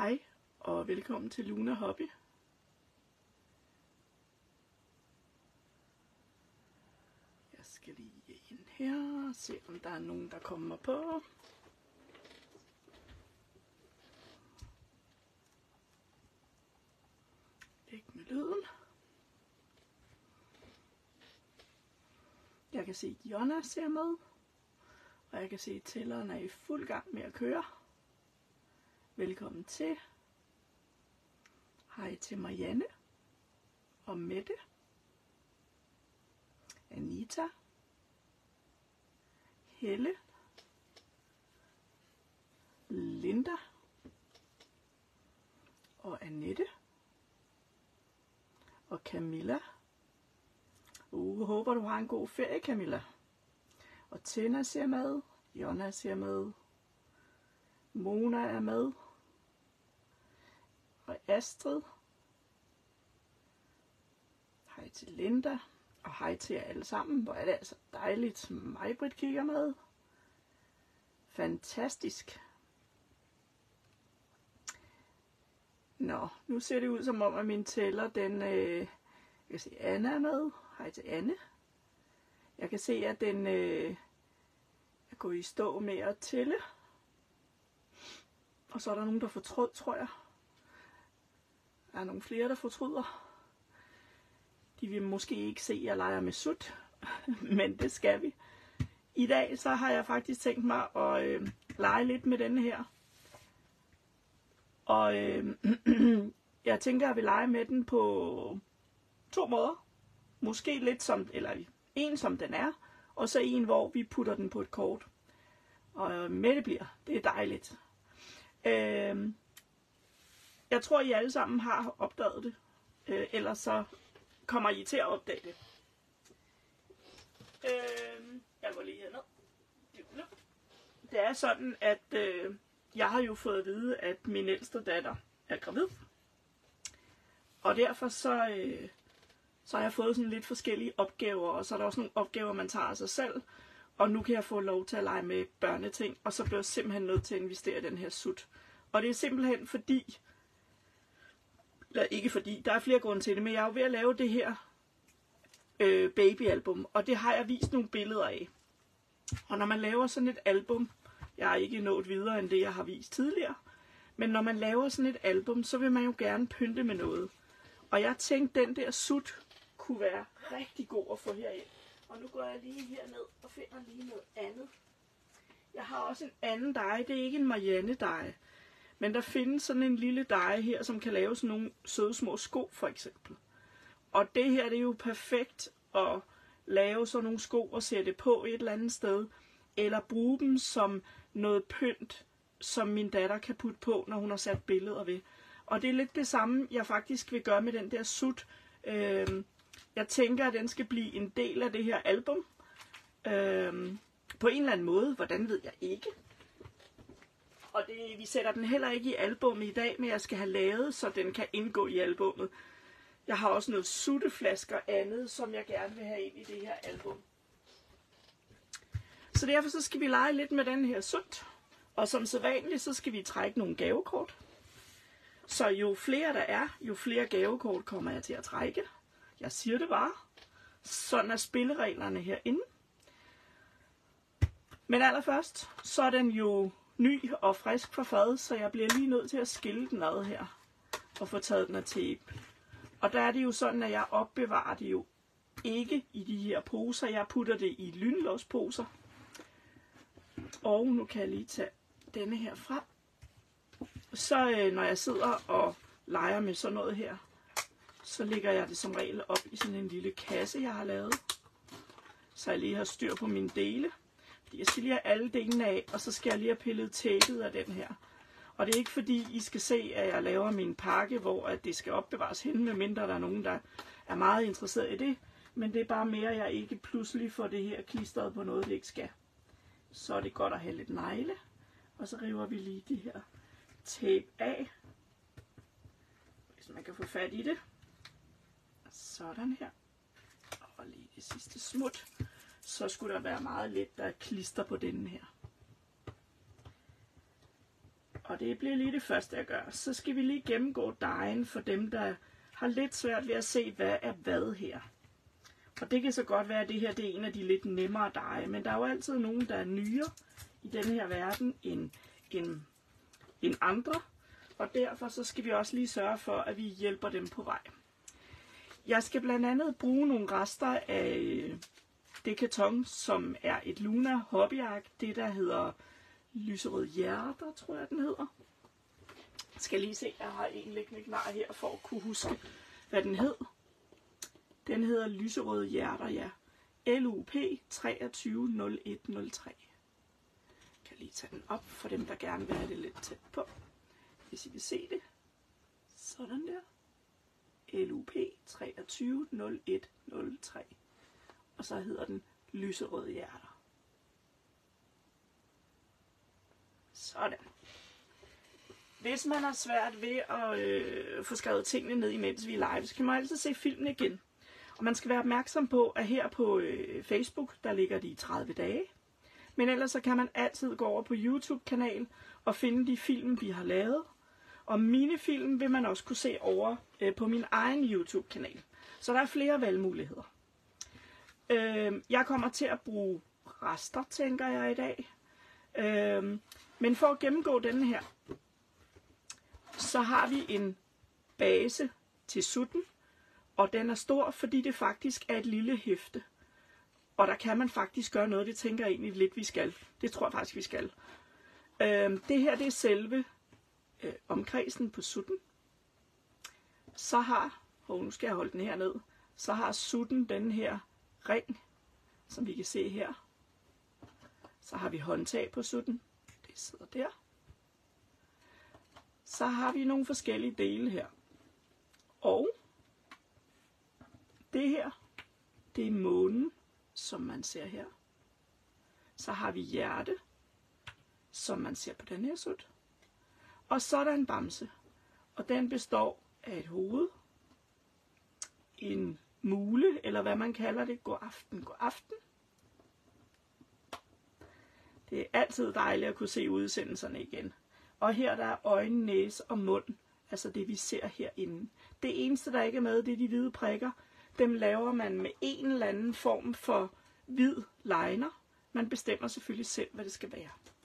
Hej og velkommen til Luna Hobby. Jeg skal lige ind her og se om der er nogen der kommer på. Ikke med lyden. Jeg kan se at Jonna ser med. Og jeg kan se at tælleren er i fuld gang med at køre. Velkommen til. Hej til Marianne og Mette, Anita, Helle, Linda og Annette og Camilla. Håber du har en god ferie, Camilla. Og Tina ser med, Jonna ser med, Mona er med. Og Astrid. Hej til Linda. Og hej til jer alle sammen. Hvor er det altså dejligt. Maj-Britt kigger med. Fantastisk. Nå, nu ser det ud som om, at min tæller, den... jeg kan se, Anna er med. Hej til Anne. Jeg kan se, at den er gået i stå med at tælle. Og så er der nogen, der fortrød, tror jeg. Der er nogle flere, der fortryder. De vil måske ikke se, at jeg leger med sut, men det skal vi. I dag så har jeg faktisk tænkt mig at lege lidt med denne her. Og jeg tænker, at jeg vil lege med den på 2 måder. Måske lidt som, eller en som den er, og så en, hvor vi putter den på et kort. Og med det bliver, det er dejligt. Jeg tror, I alle sammen har opdaget det. Ellers så kommer I til at opdage det. Jeg går lige herned. Det er sådan, at jeg har jo fået at vide, at min ældste datter er gravid. Og derfor så har jeg fået sådan lidt forskellige opgaver. Og så er der også nogle opgaver, man tager af sig selv. Og nu kan jeg få lov til at lege med børneting. Og så bliver jeg simpelthen nødt til at investere i den her sut. Og det er simpelthen fordi... Eller ikke fordi, der er flere grunde til det, men jeg er jo ved at lave det her babyalbum, og det har jeg vist nogle billeder af. Og når man laver sådan et album, jeg har ikke nået videre end det, jeg har vist tidligere, men når man laver sådan et album, så vil man jo gerne pynte med noget. Og jeg tænkte, den der sut kunne være rigtig god at få herind. Og nu går jeg lige herned og finder lige noget andet. Jeg har også en anden dej, det er ikke en Marianne dej. Men der findes sådan en lille dej her, som kan lave sådan nogle søde små sko, for eksempel. Og det her, det er jo perfekt at lave sådan nogle sko og sætte på et eller andet sted. Eller bruge dem som noget pynt, som min datter kan putte på, når hun har sat billeder ved. Og det er lidt det samme, jeg faktisk vil gøre med den der sut. Jeg tænker, at den skal blive en del af det her album. På en eller anden måde. Hvordan ved jeg ikke. Og vi sætter den heller ikke i albummet i dag, men jeg skal have lavet, så den kan indgå i albummet. Jeg har også noget sutteflasker og andet, som jeg gerne vil have ind i det her album. Så derfor så skal vi lege lidt med den her sut. Og som sædvanligt, så skal vi trække nogle gavekort. Så jo flere der er, jo flere gavekort kommer jeg til at trække. Jeg siger det bare. Sådan er spillereglerne herinde. Men allerførst, så er den jo ny og frisk fra fad, så jeg bliver lige nødt til at skille den ad her og få taget den af tape. Og der er det jo sådan, at jeg opbevarer det jo ikke i de her poser. Jeg putter det i lynlåsposer. Og nu kan jeg lige tage denne her frem. Så når jeg sidder og leger med sådan noget her, så lægger jeg det som regel op i sådan en lille kasse, jeg har lavet. Så jeg lige har styr på mine dele. Jeg skal lige have alle delene af, og så skal jeg lige have pillet tapet af den her. Og det er ikke fordi, I skal se, at jeg laver min pakke, hvor at det skal opbevares henne, medmindre der er nogen, der er meget interesseret i det. Men det er bare mere, at jeg ikke pludselig får det her klistret på noget, det ikke skal. Så er det godt at have lidt negle. Og så river vi lige det her tape af, hvis man kan få fat i det. Sådan her. Og lige det sidste smut. Så skulle der være meget let, der er klister på denne her. Og det bliver lige det første, jeg gør. Så skal vi lige gennemgå dejen for dem, der har lidt svært ved at se, hvad er hvad her. Og det kan så godt være, at det her det er en af de lidt nemmere deje. Men der er jo altid nogen, der er nyere i denne her verden end andre. Og derfor så skal vi også lige sørge for, at vi hjælper dem på vej. Jeg skal blandt andet bruge nogle rester af det karton, som er et Luna hobbyark. Det der hedder lyserød hjerter, tror jeg den hedder. Jeg skal lige se, jeg har en liggende klar her for at kunne huske, hvad den hed. Den hedder lyserøde hjerter, ja. LUP 230103. Jeg kan lige tage den op for dem, der gerne vil have det lidt tæt på. Hvis I vil se det. Sådan der. LUP 230103. Og så hedder den lyserøde hjerter. Sådan. Hvis man har svært ved at få skrevet tingene ned, imens vi er live, så kan man altid se filmen igen. Og man skal være opmærksom på, at her på Facebook, der ligger de i 30 dage. Men ellers så kan man altid gå over på YouTube-kanal og finde de film, vi har lavet. Og mine film vil man også kunne se over på min egen YouTube-kanal. Så der er flere valgmuligheder. Jeg kommer til at bruge rester, tænker jeg i dag. Men for at gennemgå denne her, så har vi en base til sutten. Og den er stor, fordi det faktisk er et lille hæfte. Og der kan man faktisk gøre noget, det tænker jeg egentlig lidt, vi skal. Det tror jeg faktisk, vi skal. Det her, det er selve omkredsen på sutten. Så har, nu skal jeg holde den her ned, så har sutten den her ring, som vi kan se her. Så har vi håndtag på sutten. Det sidder der. Så har vi nogle forskellige dele her. Og det her, det er månen, som man ser her. Så har vi hjerte, som man ser på den her sut. Og så er der en bamse. Og den består af et hoved, en mule, eller hvad man kalder det. God aften, god aften. Det er altid dejligt at kunne se udsendelserne igen. Og her der er øjne, næse og mund. Altså det vi ser herinde. Det eneste der ikke er med, det er de hvide prikker. Dem laver man med en eller anden form for hvid liner. Man bestemmer selvfølgelig selv, hvad det skal være.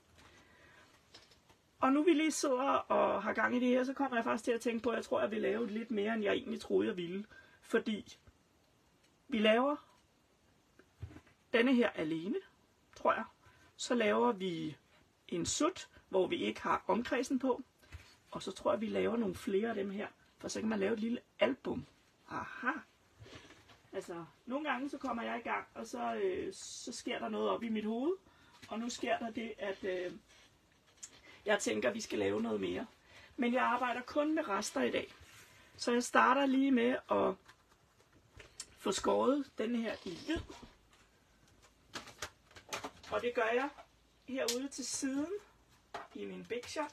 Og nu vi lige sidder og har gang i det her, så kommer jeg faktisk til at tænke på, at jeg tror, jeg vil lave lidt mere, end jeg egentlig troede, jeg ville. Fordi vi laver denne her alene, tror jeg. Så laver vi en sut, hvor vi ikke har omkredsen på. Og så tror jeg, vi laver nogle flere af dem her. For så kan man lave et lille album. Aha! Altså, nogle gange så kommer jeg i gang, og så sker der noget op i mit hoved. Og nu sker der det, at jeg tænker, at vi skal lave noget mere. Men jeg arbejder kun med rester i dag. Så jeg starter lige med at få skåret den her i hvid. Og det gør jeg herude til siden i min Big Shot.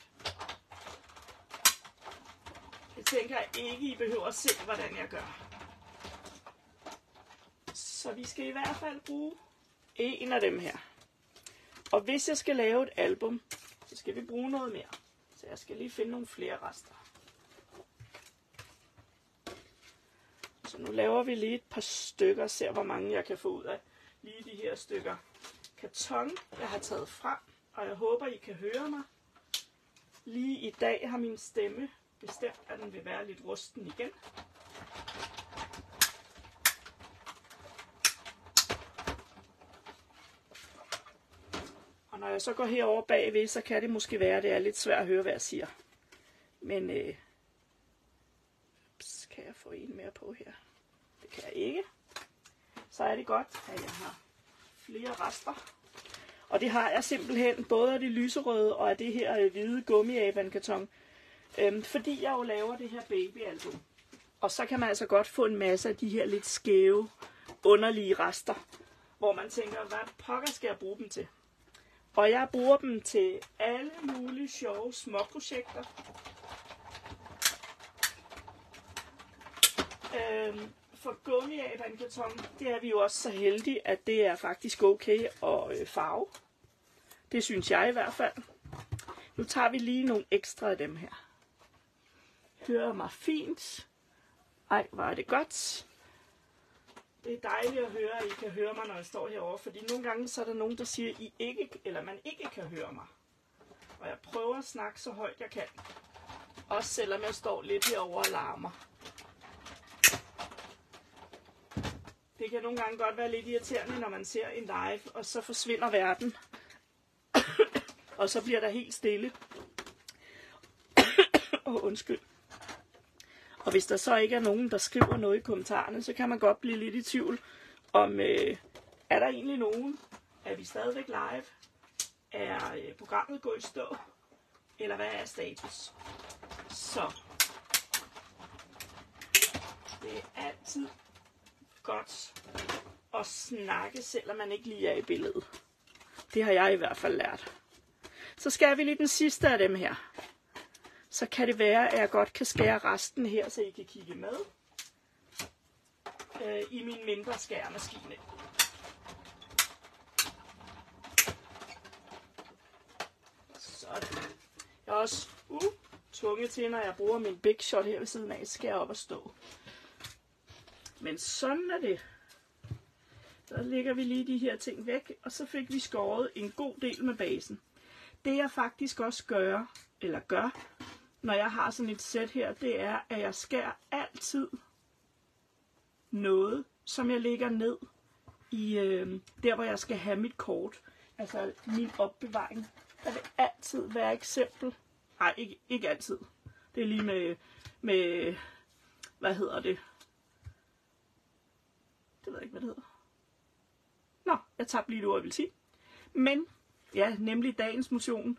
Jeg tænker ikke, I behøver at se, hvordan jeg gør. Så vi skal i hvert fald bruge en af dem her. Og hvis jeg skal lave et album, så skal vi bruge noget mere. Så jeg skal lige finde nogle flere rester. Så nu laver vi lige et par stykker og ser, hvor mange jeg kan få ud af lige de her stykker karton, jeg har taget frem. Og jeg håber, I kan høre mig. Lige i dag har min stemme bestemt, at den vil være lidt rusten igen. Og når jeg så går herover bagved, så kan det måske være, at det er lidt svært at høre, hvad jeg siger. Men kan jeg få en mere på her? Det kan jeg ikke. Så er det godt, at jeg har flere rester. Og det har jeg simpelthen både af det lyserøde og af det her hvide gummiabankarton. Fordi jeg jo laver det her babyalbum. Og så kan man altså godt få en masse af de her lidt skæve, underlige rester. Hvor man tænker, hvad pokker skal jeg bruge dem til? Og jeg bruger dem til alle mulige sjove småprojekter. For gummiabankarton, det er vi jo også så heldige, at det er faktisk okay at farve. Det synes jeg i hvert fald. Nu tager vi lige nogle ekstra af dem her. Hører mig fint. Ej, hvor er det godt. Det er dejligt at høre, at I kan høre mig, når jeg står herovre. Fordi nogle gange så er der nogen, der siger, at I ikke, eller man ikke kan høre mig. Og jeg prøver at snakke så højt jeg kan. Også selvom jeg står lidt herovre og larmer. Det kan nogle gange godt være lidt irriterende, når man ser en live, og så forsvinder verden. Og så bliver der helt stille. Undskyld. Og hvis der så ikke er nogen, der skriver noget i kommentarerne, så kan man godt blive lidt i tvivl om, er der egentlig nogen? Er vi stadigvæk live? Er programmet gået i stå? Eller hvad er status? Så det er altid godt at snakke, selvom man ikke lige er i billedet. Det har jeg i hvert fald lært. Så skal vi lige den sidste af dem her. Så kan det være, at jeg godt kan skære resten her, så I kan kigge med i min mindre skæremaskine. Sådan. Jeg er også tvunget til, når jeg bruger min Big Shot her ved siden af, skal jeg op og stå. Men sådan er det. Så lægger vi lige de her ting væk, og så fik vi skåret en god del med basen. Det jeg faktisk også gør, når jeg har sådan et sæt her, det er, at jeg skærer altid noget, som jeg lægger ned i der, hvor jeg skal have mit kort. Altså min opbevaring. Der vil altid være eksempel. Nej, ikke altid. Det er lige med hvad hedder det? Det ved jeg ikke, hvad det hedder. Nå, jeg tabte lige et ord, jeg vil sige. Men, ja, nemlig dagens motion.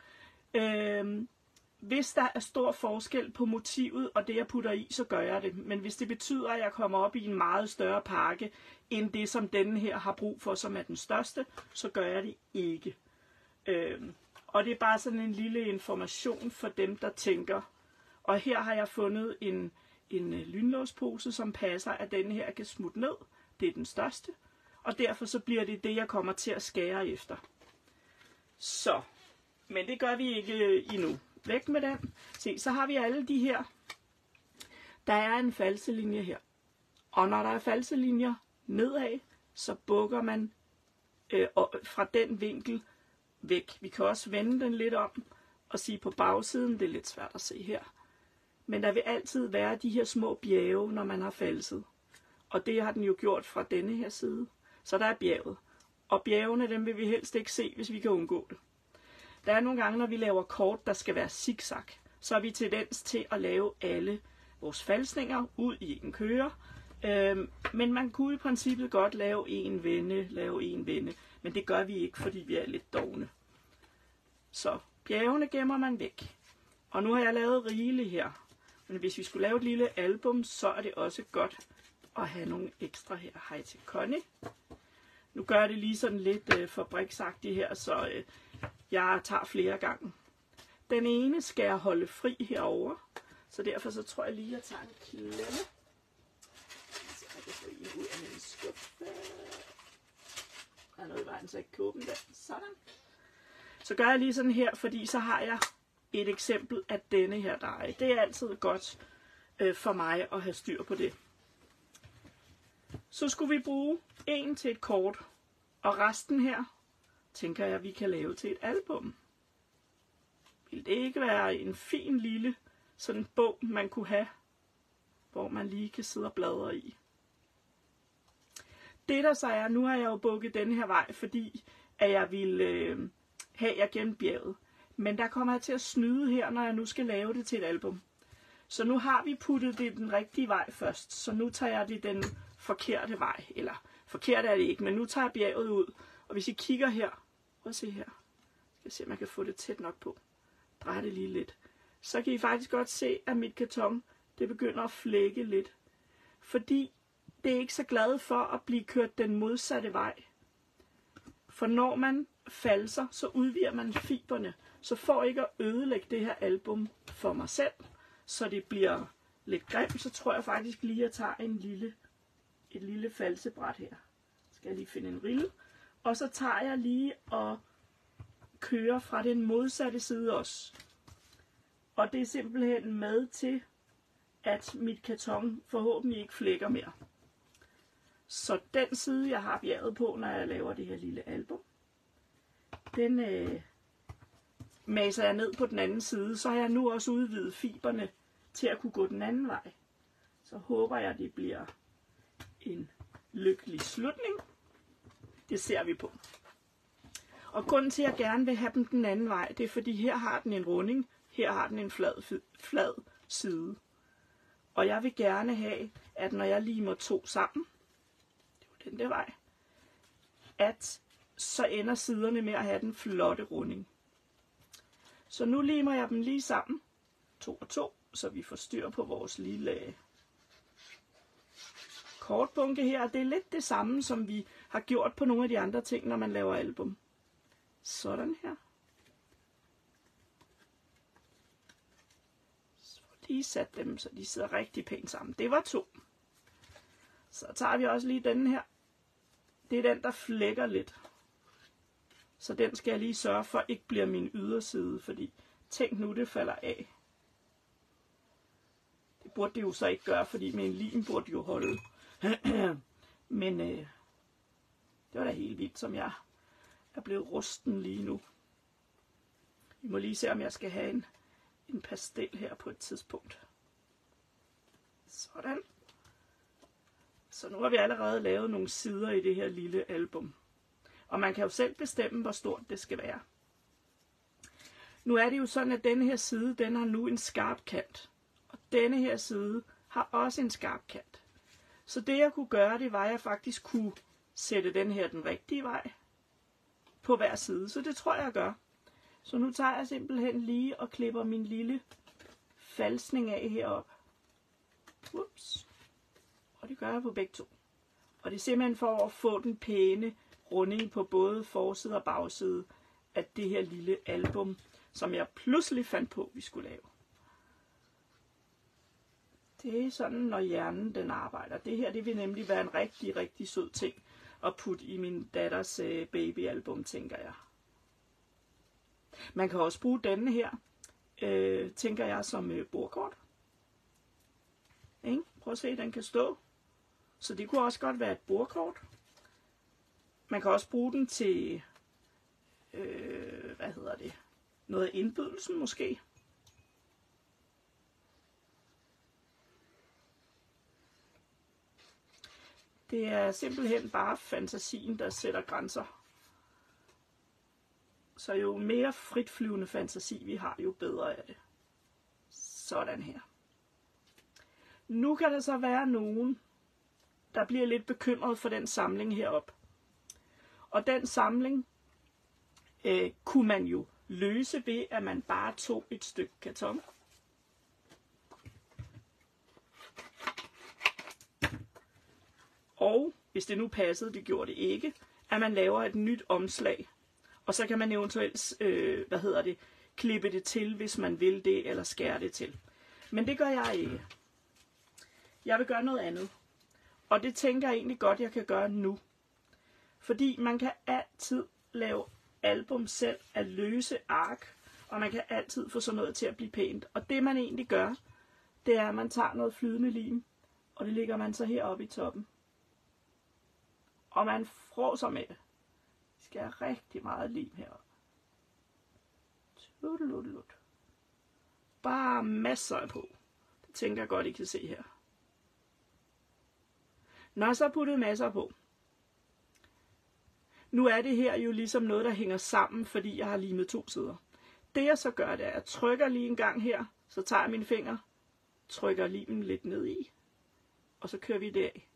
Hvis der er stor forskel på motivet og det, jeg putter i, så gør jeg det. Men hvis det betyder, at jeg kommer op i en meget større pakke, end det, som denne her har brug for, som er den største, så gør jeg det ikke. Og det er bare sådan en lille information for dem, der tænker. Og her har jeg fundet en lynlåspose, som passer, at denne her kan smutte ned. Det er den største. Og derfor så bliver det det, jeg kommer til at skære efter. Så, men det gør vi ikke endnu. Væk med den. Se, så har vi alle de her. Der er en falselinje her. Og når der er falselinjer nedad, så bukker man fra den vinkel væk. Vi kan også vende den lidt om og sige på bagsiden. Det er lidt svært at se her. Men der vil altid være de her små bjerge, når man har falset. Og det har den jo gjort fra denne her side. Så der er bjerget. Og bjergene, dem vil vi helst ikke se, hvis vi kan undgå det. Der er nogle gange, når vi laver kort, der skal være zigzag, så er vi tendens til at lave alle vores falsninger ud i en køre. Men man kunne i princippet godt lave en vende, men det gør vi ikke, fordi vi er lidt dovne. Så bjergene gemmer man væk. Og nu har jeg lavet rigeligt her. Men hvis vi skulle lave et lille album, så er det også godt at have nogle ekstra her. Hej til Connie. Nu gør jeg det lige sådan lidt fabriksagtigt her, så jeg tager flere gange. Den ene skal jeg holde fri herover, så derfor så tror jeg lige, at jeg tager en klemme. Så jeg kan få en ud af min skuffe. Der er noget i vejen, så jeg kan åbne den. Sådan. Så gør jeg lige sådan her, fordi så har jeg et eksempel af denne her dej. Det er altid godt for mig at have styr på det. Så skulle vi bruge en til et kort, og resten her tænker jeg, vi kan lave til et album. Vil det ikke være en fin lille sådan bog, man kunne have, hvor man lige kan sidde og bladre i? Det der så er, nu har jeg jo bukket den her vej, fordi at jeg ville have jer gennem bjerget. Men der kommer jeg til at snyde her, når jeg nu skal lave det til et album. Så nu har vi puttet det den rigtige vej først, så nu tager jeg det den forkerte vej. Eller forkert er det ikke, men nu tager jeg bjerget ud. Og hvis I kigger her, prøv at se her. Jeg skal se, om jeg kan få det tæt nok på. Drej det lige lidt. Så kan I faktisk godt se, at mit karton, det begynder at flække lidt. Fordi det er ikke så glad for at blive kørt den modsatte vej. For når man falser, så udvider man fiberne. Så for ikke at ødelægge det her album for mig selv, så det bliver lidt grimt, så tror jeg faktisk lige, at jeg tager et lille falsebræt her. Skal jeg lige finde en rille. Og så tager jeg lige og kører fra den modsatte side også. Og det er simpelthen med til, at mit karton forhåbentlig ikke flækker mere. Så den side, jeg har bjerget på, når jeg laver det her lille album, den maser jeg ned på den anden side. Så har jeg nu også udvidet fiberne til at kunne gå den anden vej. Så håber jeg, det bliver en lykkelig slutning. Det ser vi på. Og grunden til, at jeg gerne vil have dem den anden vej, det er fordi her har den en runding, her har den en flad side. Og jeg vil gerne have, at når jeg limer to sammen, det var den der vej, at så ender siderne med at have den flotte runding. Så nu limer jeg dem lige sammen, 2 og 2, så vi får styr på vores lille kortbunke her. Det er lidt det samme, som vi har gjort på nogle af de andre ting, når man laver album. Sådan her. Så lige sat dem, så de sidder rigtig pænt sammen. Det var 2. Så tager vi også lige denne her. Det er den, der flækker lidt. Så den skal jeg lige sørge for ikke bliver min yderside, fordi tænk nu, det falder af. Det burde det jo så ikke gøre, fordi med en lim burde det jo holde. Men det var da helt vildt, som jeg er blevet rusten lige nu. Vi må lige se, om jeg skal have en pastel her på et tidspunkt. Sådan. Så nu har vi allerede lavet nogle sider i det her lille album. Og man kan jo selv bestemme, hvor stort det skal være. Nu er det jo sådan, at denne her side, den har nu en skarp kant. Og denne her side har også en skarp kant. Så det jeg kunne gøre, det var, at jeg faktisk kunne sætte den her den rigtige vej på hver side. Så det tror jeg gør. Så nu tager jeg simpelthen lige og klipper min lille falsning af herop. Ups. Og det gør jeg på begge to. Og det er simpelthen for at få den pæne runding på både forside og bagside af det her lille album, som jeg pludselig fandt på, vi skulle lave. Det er sådan, når hjernen den arbejder. Det her det vil nemlig være en rigtig, rigtig sød ting at putte i min datters babyalbum, tænker jeg. Man kan også bruge denne her, tænker jeg, som bordkort. Prøv at se, den kan stå. Så det kunne også godt være et bordkort. Man kan også bruge den til, noget af indbydelsen måske. Det er simpelthen bare fantasien, der sætter grænser. Så jo mere fritflyvende fantasi vi har, jo bedre er det. Sådan her. Nu kan der så være nogen, der bliver lidt bekymret for den samling heroppe. Og den samling kunne man jo løse ved, at man bare tog et stykke karton. Og hvis det nu passede, det gjorde det ikke, at man laver et nyt omslag. Og så kan man eventuelt, klippe det til, hvis man vil det, eller skære det til. Men det gør jeg ikke. Jeg vil gøre noget andet. Og det tænker jeg egentlig godt, jeg kan gøre nu. Fordi man kan altid lave album selv af løse ark, og man kan altid få sådan noget til at blive pænt. Og det man egentlig gør, det er, at man tager noget flydende lim, og det lægger man så heroppe i toppen. Og man fråser med det. Vi skal have rigtig meget lim heroppe. Bare masser på. Det tænker jeg godt, I kan se her. Når jeg så puttet masser på. Nu er det her jo ligesom noget, der hænger sammen, fordi jeg har limet 2 sider. Det jeg så gør, det er, at jeg trykker lige en gang her, så tager jeg mine fingre, trykker limen lidt ned i, og så kører vi det af.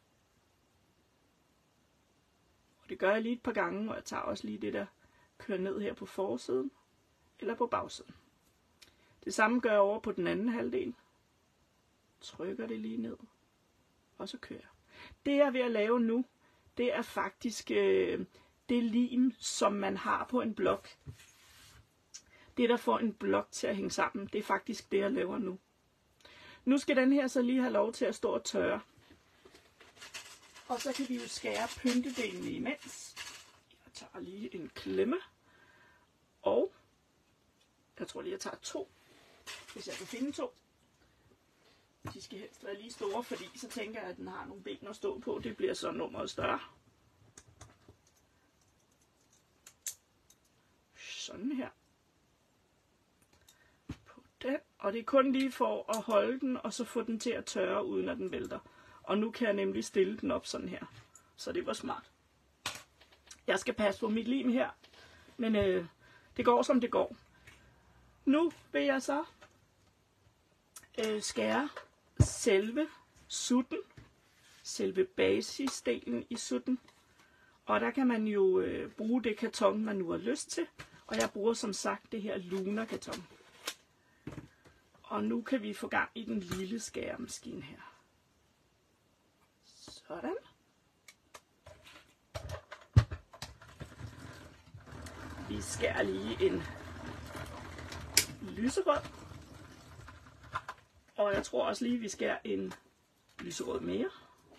Og det gør jeg lige et par gange, og jeg tager også lige det, der kører ned her på forsiden, eller på bagsiden. Det samme gør jeg over på den anden halvdel. Trykker det lige ned, og så kører jeg. Det jeg er ved at lave nu, det er faktisk det lim, som man har på en blok. Det, der får en blok til at hænge sammen, det er faktisk det, jeg laver nu. Nu skal den her så lige have lov til at stå og tørre. Og så kan vi jo skære pyntedelen imens. Jeg tager lige en klemme. Og jeg tror lige, jeg tager 2. hvis jeg kan finde 2. De skal helst være lige store, fordi så tænker jeg, at den har nogle ben at stå på. Det bliver så nummeret større. Sådan her. På den. Og det er kun lige for at holde den, og så få den til at tørre, uden at den vælter. Og nu kan jeg nemlig stille den op sådan her. Så det var smart. Jeg skal passe på mit lim her. Men det går som det går. Nu vil jeg så skære selve sutten. Selve basisdelen i sutten. Og der kan man jo bruge det karton, man nu har lyst til. Og jeg bruger som sagt det her Luna karton. Og nu kan vi få gang i den lille skæremaskine her. Sådan. Vi skærer lige en lyserød. Og jeg tror også lige, vi skærer en lyserød mere.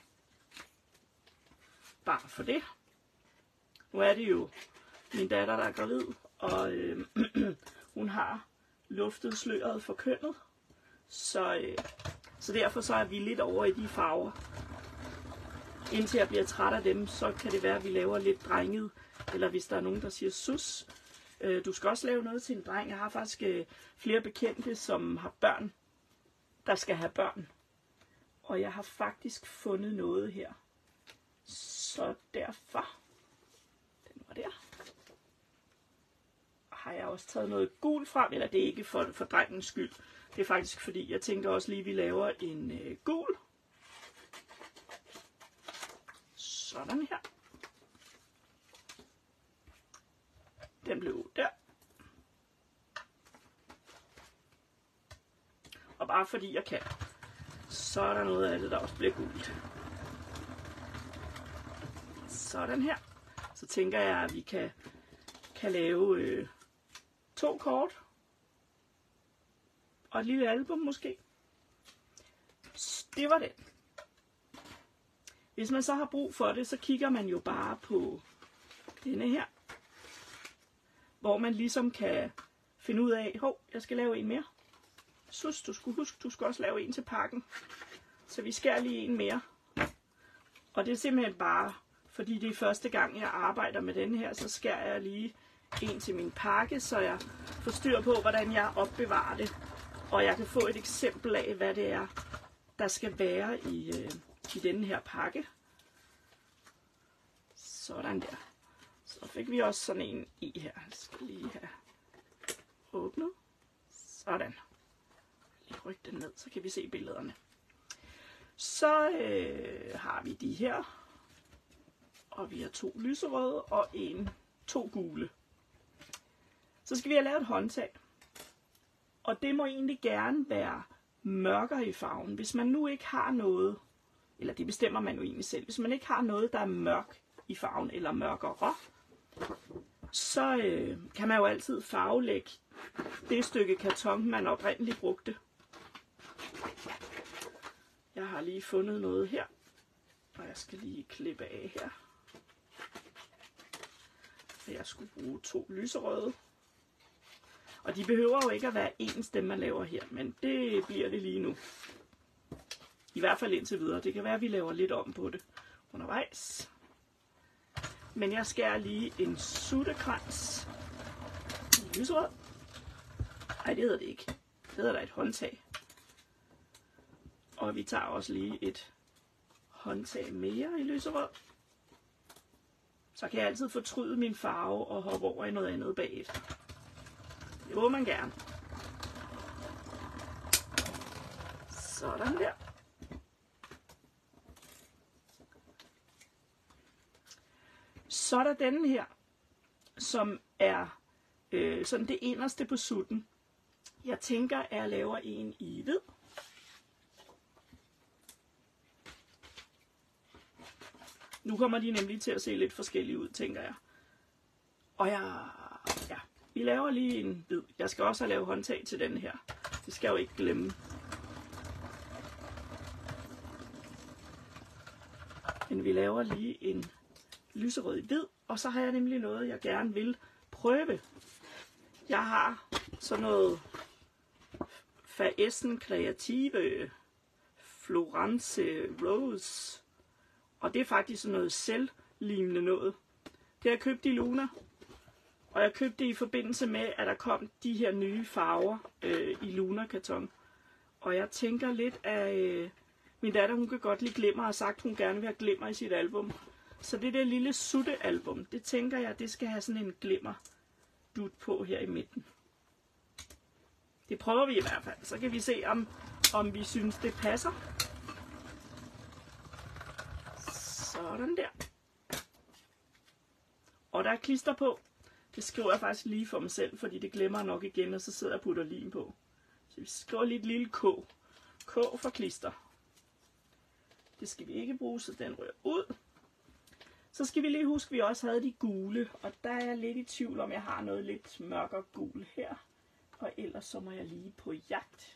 Bare for det. Nu er det jo min datter, der er gravid, og hun har luftet sløret for kønnet. Så derfor så er vi lidt over i de farver. Indtil jeg bliver træt af dem, så kan det være, at vi laver lidt drenget. Eller hvis der er nogen, der siger sus. Du skal også lave noget til en dreng. Jeg har faktisk flere bekendte, som har børn, der skal have børn. Og jeg har faktisk fundet noget her. Så derfor, den var der. Har jeg også taget noget gult frem, eller det er ikke for drengens skyld. Det er faktisk fordi, jeg tænker også lige, at vi laver en gul. Sådan her. Den blev der. Og bare fordi jeg kan, så er der noget af det, der også bliver gult. Sådan her. Så tænker jeg, at vi kan lave 2 kort. Og et lille album måske. Det var det. Hvis man så har brug for det, så kigger man jo bare på denne her. Hvor man ligesom kan finde ud af, jeg skal lave en mere. Sus, du skulle huske, du skal også lave en til pakken. Så vi skærer lige en mere. Og det er simpelthen bare, fordi det er første gang, jeg arbejder med den her, så skærer jeg lige en til min pakke, så jeg får styr på, hvordan jeg opbevarer det. Og jeg kan få et eksempel af, hvad det er, der skal være i denne her pakke. Sådan der. Så fik vi også sådan en i her. Jeg skal lige have åbnet. Sådan. Lige rykke den ned, så kan vi se billederne. Så har vi de her. Og vi har 2 lyserøde og 2 gule. Så skal vi have lavet et håndtag. Og det må egentlig gerne være mørkere i farven. Hvis man nu ikke har noget, eller det bestemmer man jo egentlig selv, hvis man ikke har noget, der er mørk i farven, eller mørkere, så kan man jo altid farvelægge det stykke karton, man oprindeligt brugte. Jeg har lige fundet noget her, og jeg skal lige klippe af her. Jeg skulle bruge 2 lyserøde. Og de behøver jo ikke at være ens, dem man laver her, men det bliver det lige nu. I hvert fald indtil videre. Det kan være, at vi laver lidt om på det undervejs. Men jeg skærer lige en suttekrans i lyserød. Nej, det hedder det ikke. Det hedder der et håndtag. Og vi tager også lige et håndtag mere i lyserød. Så kan jeg altid fortryde min farve og hoppe over i noget andet bagefter. Det må man gerne. Sådan der. Så er der denne her, som er sådan det inderste på sutten. Jeg tænker, at jeg laver en i hvid. Nu kommer de nemlig til at se lidt forskellige ud, tænker jeg. Og vi laver lige en hvid. Jeg skal også have lavet håndtag til den her. Det skal jeg jo ikke glemme. Men vi laver lige en lyserød i hvid. Og så har jeg nemlig noget, jeg gerne vil prøve. Jeg har sådan noget Faessen Creative Florence Rose. Og det er faktisk sådan noget selvlignende noget. Det har jeg købt i Luna. Og jeg købte det i forbindelse med, at der kom de her nye farver i Luna-karton. Og jeg tænker lidt af... min datter, hun kan godt lide glimmer, og har sagt, hun gerne vil have glimmer i sit album. Så det der lille sutte-album, det tænker jeg, det skal have sådan en glimmer dut på her i midten. Det prøver vi i hvert fald. Så kan vi se, om vi synes, det passer. Sådan der. Og der er klister på. Det skriver jeg faktisk lige for mig selv, fordi det glemmer jeg nok igen, og så sidder jeg og putter lim på. Så vi skriver lige et lille K. K for klister. Det skal vi ikke bruge, så den rører ud. Så skal vi lige huske, at vi også havde de gule, og der er jeg lidt i tvivl om, jeg har noget lidt mørkere gul her. Og ellers så må jeg lige på jagt.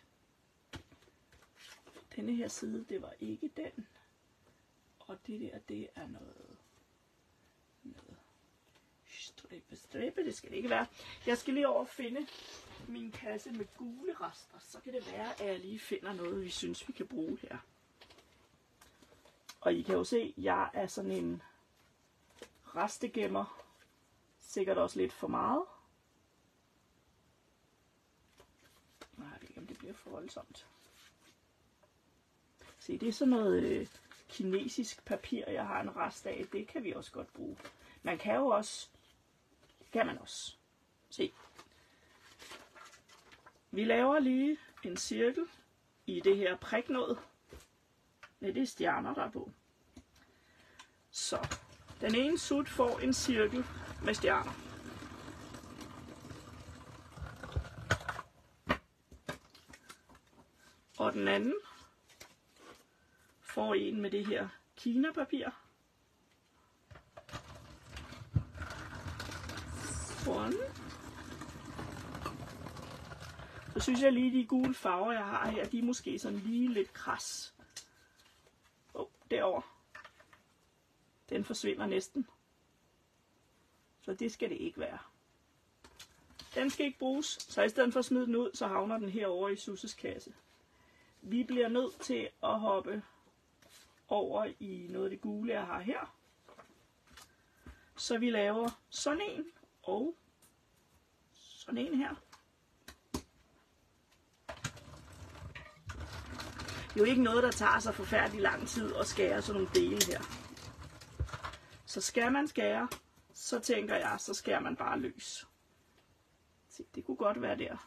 Denne her side, det var ikke den. Og det der, det er noget stribe, det skal det ikke være. Jeg skal lige over og finde min kasse med gule rester, så kan det være, at jeg lige finder noget, vi synes, vi kan bruge her. Og I kan jo se, at jeg er sådan en restegemmer, sikkert også lidt for meget. Nej, jeg ved ikke, om det bliver for voldsomt. Se, det er sådan noget kinesisk papir, jeg har en rest af. Det kan vi også godt bruge. Man kan jo også, se. Vi laver lige en cirkel i det her priknåd. Nej, det er stjerner, der er på. Så, den ene sut får en cirkel med stjerner. Og den anden får en med det her kinapapir. Sådan. Så synes jeg lige, de gule farver, jeg har her, de er måske sådan lige lidt kras. Derovre. Den forsvinder næsten. Så det skal det ikke være. Den skal ikke bruges, så i stedet for at smide den ud, så havner den herovre i Susses kasse. Vi bliver nødt til at hoppe over i noget af det gule, jeg har her. Så vi laver sådan en og sådan en her. Det er jo ikke noget, der tager så forfærdelig lang tid at skære sådan nogle dele her. Så skal man skære, så tænker jeg, så skærer man bare løs. Se, det kunne godt være der.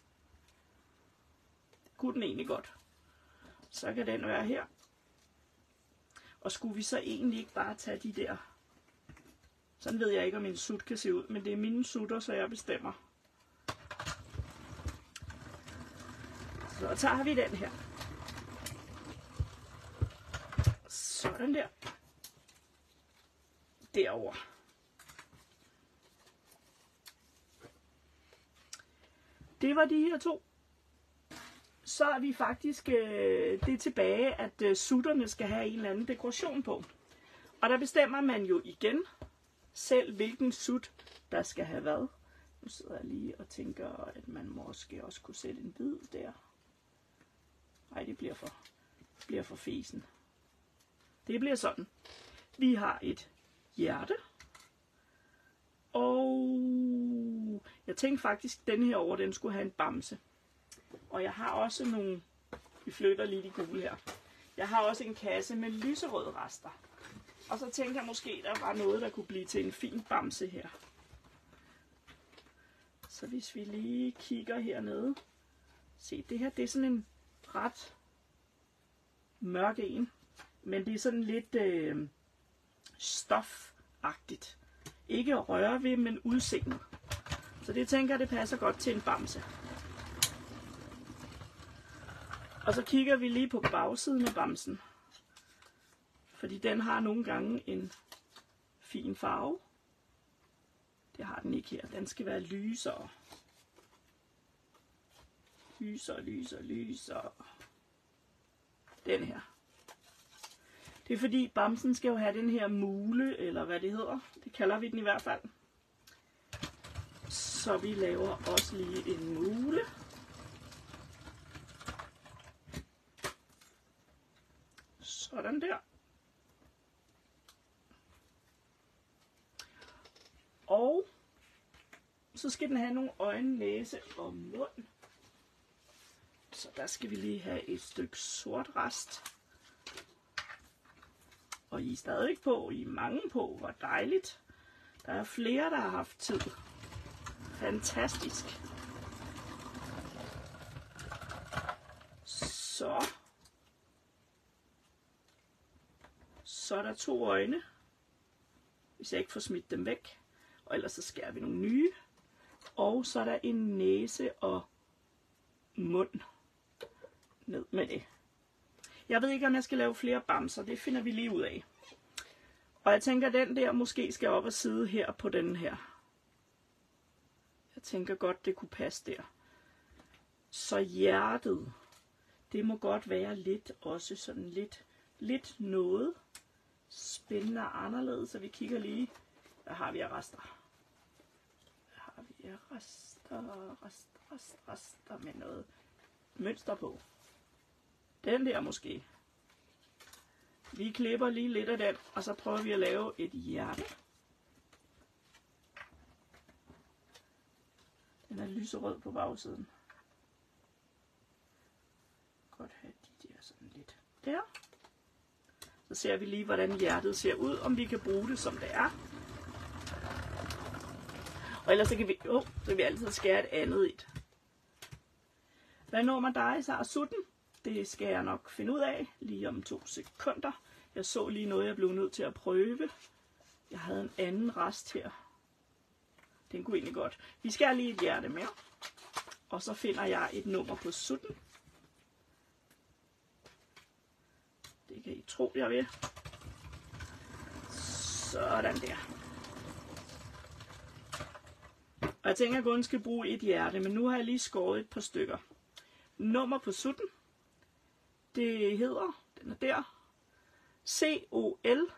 Det kunne den egentlig godt. Så kan den være her. Og skulle vi så egentlig ikke bare tage de der... Sådan ved jeg ikke, om min sut kan se ud, men det er mine sutter, så jeg bestemmer. Så tager vi den her. Sådan der. Derovre. Det var de her to. Så er vi faktisk det tilbage, at sutterne skal have en eller anden dekoration på. Og der bestemmer man jo igen selv, hvilken sut der skal have hvad. Nu sidder jeg lige og tænker, at man måske også kunne sætte en hvid der. Nej, det bliver for fesen. Det bliver sådan. Vi har et hjerte. Og jeg tænkte faktisk, at denne her over, den skulle have en bamse. Og jeg har også nogle, vi flytter lige de gule her. Jeg har også en kasse med lyserøde rester. Og så tænkte jeg måske, der var noget, der kunne blive til en fin bamse her. Så hvis vi lige kigger hernede. Se, det her, det er sådan en ret mørk en. Men det er sådan lidt stofagtigt. Ikke at røre ved, men udseendet. Så det tænker jeg, det passer godt til en bamse. Og så kigger vi lige på bagsiden af bamsen. Fordi den har nogle gange en fin farve. Det har den ikke her. Den skal være lysere. Lysere. Den her. Det er fordi bamsen skal jo have den her mule, eller hvad det hedder. Det kalder vi den i hvert fald. Så vi laver også lige en mule. Sådan der. Og så skal den have nogle øjne, næse og mund. Så der skal vi lige have et stykke sort rest. Og I er stadig på, I er mange på, hvor dejligt. Der er flere, der har haft tid. Fantastisk. Så er der 2 øjne, hvis jeg ikke får smidt dem væk. Og ellers så skærer vi nogle nye. Og så er der en næse og mund. Ned med det. Jeg ved ikke, om jeg skal lave flere bamser. Det finder vi lige ud af. Og jeg tænker, at den der måske skal op og sidde her på den her. Jeg tænker godt, det kunne passe der. Så hjertet, det må godt være lidt også sådan lidt noget spændende og anderledes. Så vi kigger lige, hvad har vi af rester? Hvad har vi af rester med noget mønster på? Den der måske. Vi klipper lige lidt af den, og så prøver vi at lave et hjerte. Den er lyserød på bagsiden. Godt have de der sådan lidt der. Så ser vi lige, hvordan hjertet ser ud, om vi kan bruge det, som det er. Og ellers så kan vi altid skære et andet i. Hvad nummer dig, så er 17? Det skal jeg nok finde ud af lige om 2 sekunder. Jeg så lige noget, jeg blev nødt til at prøve. Jeg havde en anden rest her. Den kunne egentlig godt. Vi skærer lige et hjerte mere. Og så finder jeg et nummer på 17. Det kan I tro, jeg vil. Sådan der. Og jeg tænker, at jeg kun skal bruge et hjerte, men nu har jeg lige skåret et par stykker. Nummer på 17. Det hedder, den er der, COL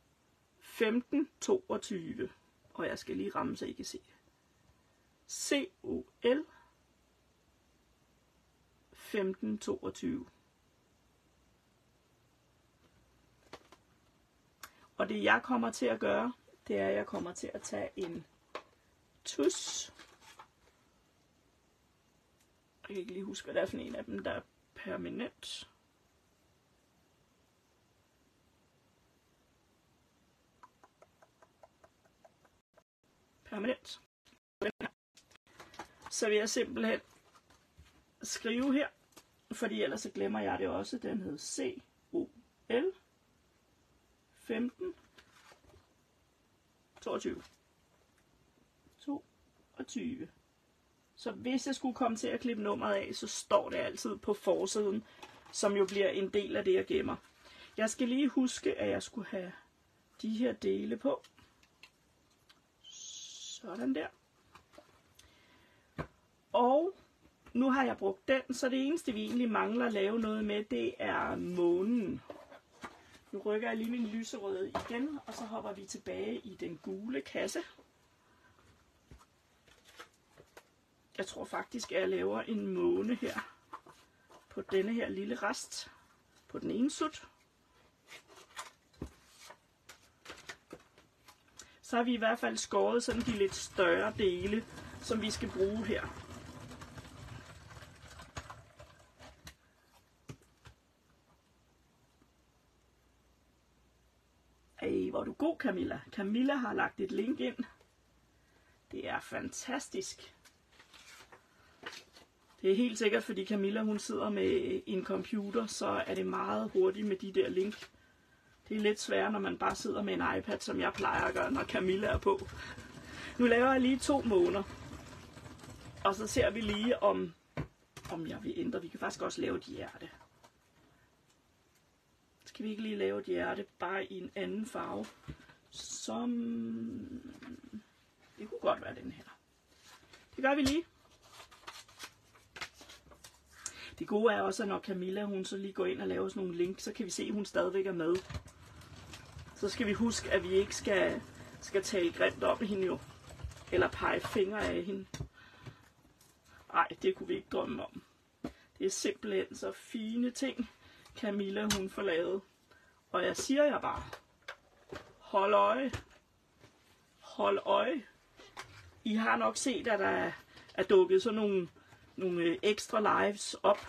1522. Og jeg skal lige ramme, så I kan se det. COL 1522. Og det jeg kommer til at gøre, det er, at jeg kommer til at tage en tus. Jeg kan ikke lige huske, hvad det er for en af dem, der er permanent. Permanent. Så vil jeg simpelthen skrive her, fordi ellers så glemmer jeg det også. Den hed COL 15 22. 22. Så hvis jeg skulle komme til at klippe nummeret af, så står det altid på forsiden, som jo bliver en del af det, jeg gemmer. Jeg skal lige huske, at jeg skulle have de her dele på. Sådan der. Og nu har jeg brugt den, så det eneste, vi egentlig mangler at lave noget med, det er månen. Nu rykker jeg lige min lyserøde igen, og så hopper vi tilbage i den gule kasse. Jeg tror faktisk, at jeg laver en måne her på denne her lille rest på den ene sut. Så har vi i hvert fald skåret sådan de lidt større dele, som vi skal bruge her. Ej, hvor er du god, Camilla. Camilla har lagt et link ind. Det er fantastisk. Det er helt sikkert, fordi Camilla hun sidder med en computer, så er det meget hurtigt med de der link. Det er lidt sværere, når man bare sidder med en iPad, som jeg plejer at gøre, når Camilla er på. Nu laver jeg lige 2 måner. Og så ser vi lige, om jeg vil ændre. Vi kan faktisk også lave et hjerte. Skal vi ikke lige lave et hjerte, bare i en anden farve? Som... Det kunne godt være den her. Det gør vi lige. Det gode er også, at når Camilla hun så lige går ind og laver sådan nogle links, så kan vi se, at hun stadigvæk er med. Så skal vi huske, at vi ikke skal tale grimt om hende jo. Eller pege fingre af hende. Nej, det kunne vi ikke drømme om. Det er simpelthen så fine ting, Camilla hun får lavet. Og jeg siger jer bare, hold øje. Hold øje. I har nok set, at der er dukket sådan nogle ekstra lives op.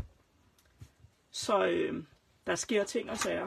Så der sker ting og sager.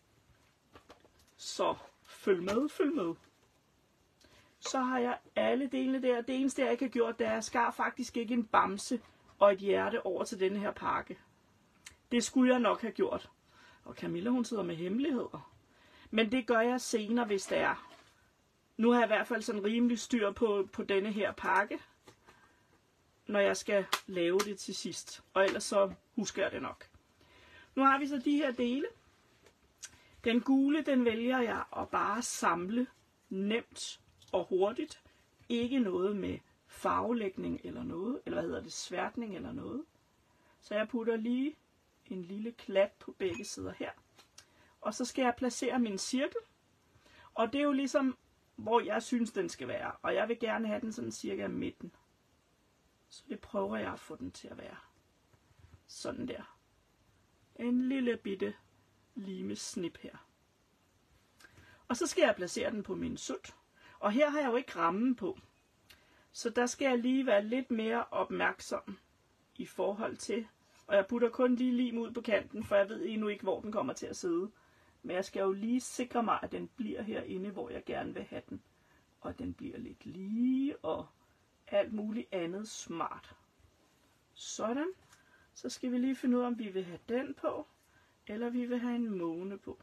Så følg med. Så har jeg alle delene der. Det eneste, jeg ikke har gjort, det er, at jeg skar faktisk ikke en bamse og et hjerte over til denne her pakke. Det skulle jeg nok have gjort. Og Camilla, hun sidder med hemmeligheder. Men det gør jeg senere, hvis det er. Nu har jeg i hvert fald sådan rimelig styr på denne her pakke, når jeg skal lave det til sidst. Og ellers så husker jeg det nok. Nu har vi så de her dele. Den gule, den vælger jeg at bare samle nemt og hurtigt. Ikke noget med farvelægning eller noget, eller sværtning eller noget. Så jeg putter lige en lille klat på begge sider her. Og så skal jeg placere min cirkel. Og det er jo ligesom, hvor jeg synes, den skal være. Og jeg vil gerne have den sådan cirka i midten. Så det prøver jeg at få den til at være. Sådan der. En lille bitte limesnip her. Og så skal jeg placere den på min sut. Og her har jeg jo ikke rammen på. Så der skal jeg lige være lidt mere opmærksom i forhold til. Og jeg putter kun lige lim ud på kanten, for jeg ved endnu ikke, hvor den kommer til at sidde. Men jeg skal jo lige sikre mig, at den bliver herinde, hvor jeg gerne vil have den. Og den bliver lidt lige og alt muligt andet smart. Sådan. Så skal vi lige finde ud af, om vi vil have den på, eller vi vil have en måne på.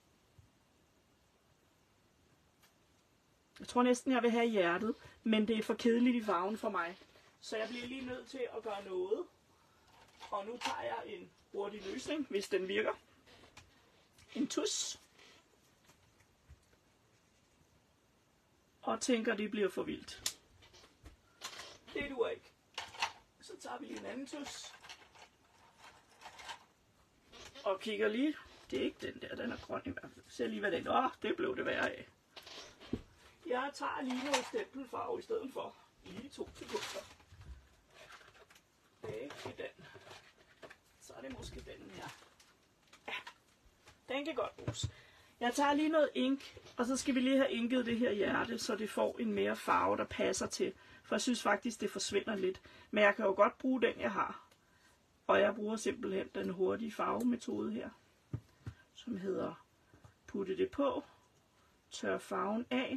Jeg tror næsten, jeg vil have hjertet, men det er for kedeligt i farven for mig. Så jeg bliver lige nødt til at gøre noget. Og nu tager jeg en hurtig løsning, hvis den virker. En tus. Og tænker, det bliver for vildt. Det duer ikke. Så tager vi lige en anden tus. Og kigger lige. Det er ikke den der, den er grøn i hvert fald. Se lige, hvad den er. Det blev det værre af. Jeg tager lige noget stempelfarve i stedet for. Lige 2 sekunder. Det er ikke den. Så er det måske den her. Ja, den kan godt bruges. Jeg tager lige noget ink, og så skal vi lige have inket det her hjerte, så det får en mere farve, der passer til. For jeg synes faktisk, det forsvinder lidt. Men jeg kan jo godt bruge den, jeg har. Og jeg bruger simpelthen den hurtige farvemetode her, som hedder putte det på, tør farven af.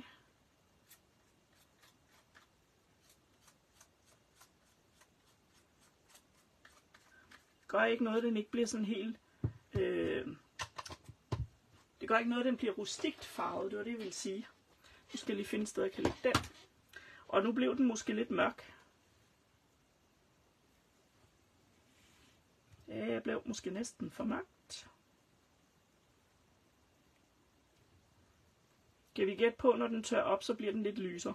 Gør ikke noget, den ikke bliver sådan helt... det gør ikke noget, den bliver rustikt farvet, det var det, jeg ville sige. Nu skal jeg lige finde et sted, jeg kan lægge den. Og nu blev den måske lidt mørk. Ja, jeg blev måske næsten for mørkt. Kan vi gætte på, når den tør op, så bliver den lidt lyser.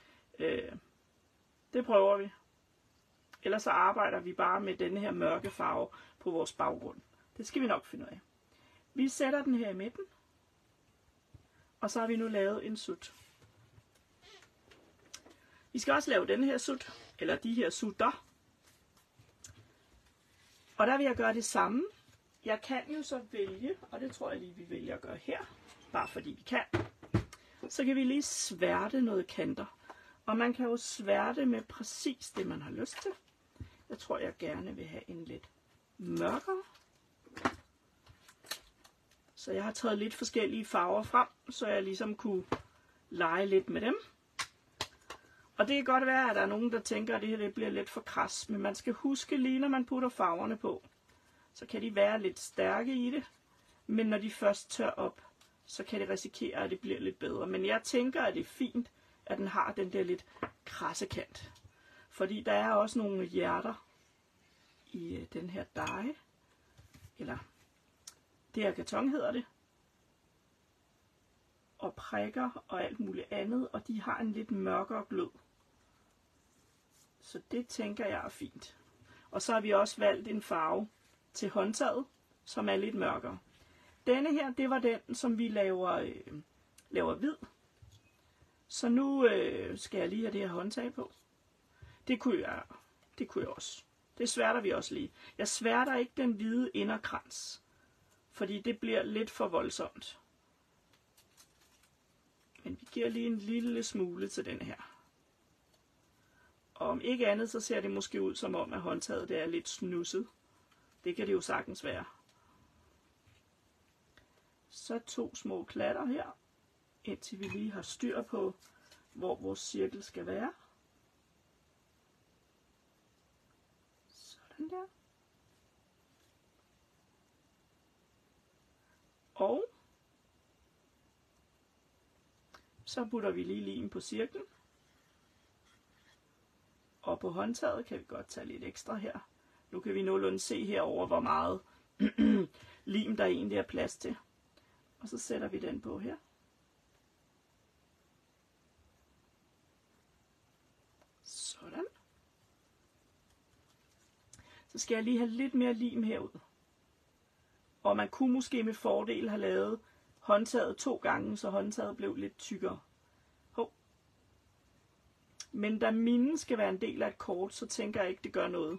Det prøver vi. Ellers så arbejder vi bare med denne her mørke farve på vores baggrund. Det skal vi nok finde ud af. Vi sætter den her i midten. Og så har vi nu lavet en sut. Vi skal også lave denne her sut. Eller de her sutter. Og der vil jeg gøre det samme. Jeg kan jo så vælge, og det tror jeg lige, vi vælger at gøre her. Bare fordi vi kan. Så kan vi lige sværte noget kanter. Og man kan jo sværte med præcis det, man har lyst til. Jeg tror, jeg gerne vil have en lidt mørkere. Så jeg har taget lidt forskellige farver frem, så jeg ligesom kunne lege lidt med dem. Og det kan godt være, at der er nogen, der tænker, at det her det bliver lidt for kras. Men man skal huske lige, når man putter farverne på, så kan de være lidt stærke i det. Men når de først tør op, så kan det risikere, at det bliver lidt bedre. Men jeg tænker, at det er fint, at den har den der lidt krasse kant. Fordi der er også nogle hjerter i den her dej. Eller det her karton hedder det. Og prikker og alt muligt andet. Og de har en lidt mørkere glød. Så det tænker jeg er fint. Og så har vi også valgt en farve til håndtaget, som er lidt mørkere. Denne her, det var den, som vi laver hvid. Så nu skal jeg lige have det her håndtag på. Det kunne jeg også. Det sværter vi også lige. Jeg sværter ikke den hvide inderkrans. fordi det bliver lidt for voldsomt. Men vi giver lige en lille smule til den her. Og om ikke andet, så ser det måske ud som om, at håndtaget det er lidt snusset. Det kan det jo sagtens være. Så 2 små klatter her, indtil vi lige har styr på, hvor vores cirkel skal være. Sådan der. Og så putter vi lige lim på cirklen. Og på håndtaget kan vi godt tage lidt ekstra her. Nu kan vi nogenlunde se herover, hvor meget lim der egentlig er plads til. Og så sætter vi den på her. Sådan. Så skal jeg lige have lidt mere lim herud. Og man kunne måske med fordel have lavet håndtaget 2 gange, så håndtaget blev lidt tykkere. Men da mine skal være en del af et kort, så tænker jeg ikke, det gør noget.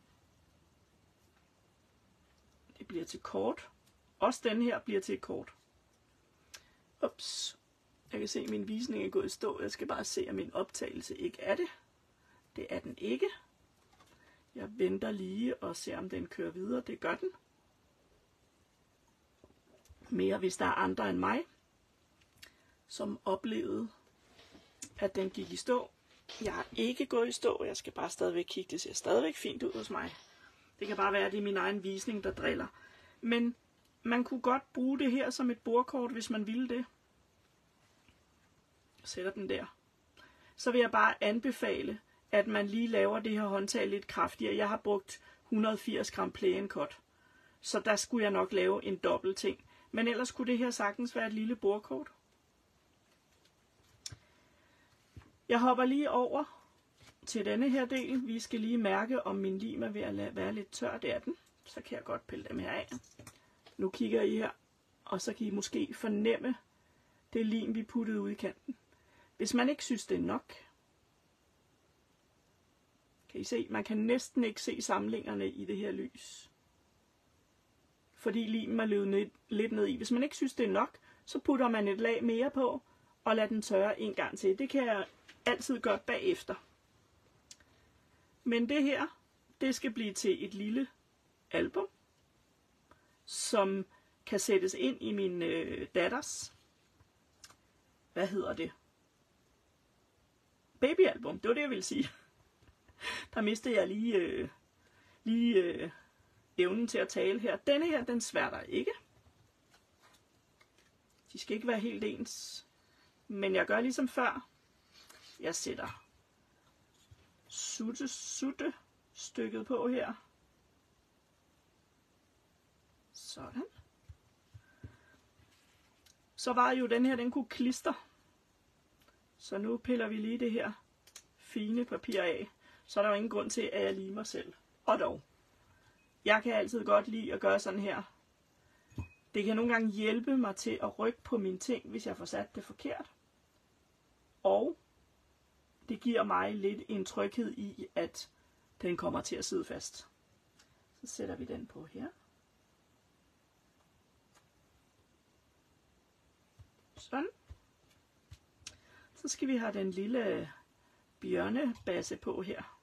Det bliver til kort. Også den her bliver til et kort. Ups. Jeg kan se, at min visning er gået i stå. Jeg skal bare se, at min optagelse ikke er det. Det er den ikke. Jeg venter lige og ser, om den kører videre. Det gør den. Mere hvis der er andre end mig, som oplevede, at den gik i stå. Jeg har ikke gået i stå. Jeg skal bare stadigvæk kigge. Det ser stadigvæk fint ud hos mig. Det kan bare være, at det er min egen visning, der driller. Men man kunne godt bruge det her som et bordkort, hvis man ville det. Jeg sætter den der. Så vil jeg bare anbefale, at man lige laver det her håndtag lidt kraftigere. Jeg har brugt 180 gram Play & Cut. Så der skulle jeg nok lave en dobbelt ting. Men ellers kunne det her sagtens være et lille bordkort. Jeg hopper lige over til denne her del. Vi skal lige mærke, om min lim er ved at være lidt tør. Det er den. Så kan jeg godt pille dem her af. Nu kigger I her, og så kan I måske fornemme det lim, vi puttede ud i kanten. Hvis man ikke synes, det er nok, kan I se, man kan næsten ikke se samlingerne i det her lys. Fordi limen er løbet lidt ned i. Hvis man ikke synes, det er nok, så putter man et lag mere på, og lader den tørre en gang til. Det kan jeg altid gøre bagefter. Men det her, det skal blive til et lille album, som kan sættes ind i min datters, hvad hedder det? Babyalbum, det var det, jeg ville sige. Der mistede jeg lige evnen til at tale her. Denne her, den sværter ikke. De skal ikke være helt ens. Men jeg gør ligesom før. Jeg sætter sutte stykket på her. Sådan. Så var jo den her, den kunne klistre. Så nu piller vi lige det her fine papir af. Så er der jo ingen grund til, at jeg limer selv. Og dog. Jeg kan altid godt lide at gøre sådan her. Det kan nogle gange hjælpe mig til at rykke på mine ting, hvis jeg får sat det forkert. Og det giver mig lidt en tryghed i, at den kommer til at sidde fast. Så sætter vi den på her. Sådan. Så skal vi have den lille bjørnebasse på her.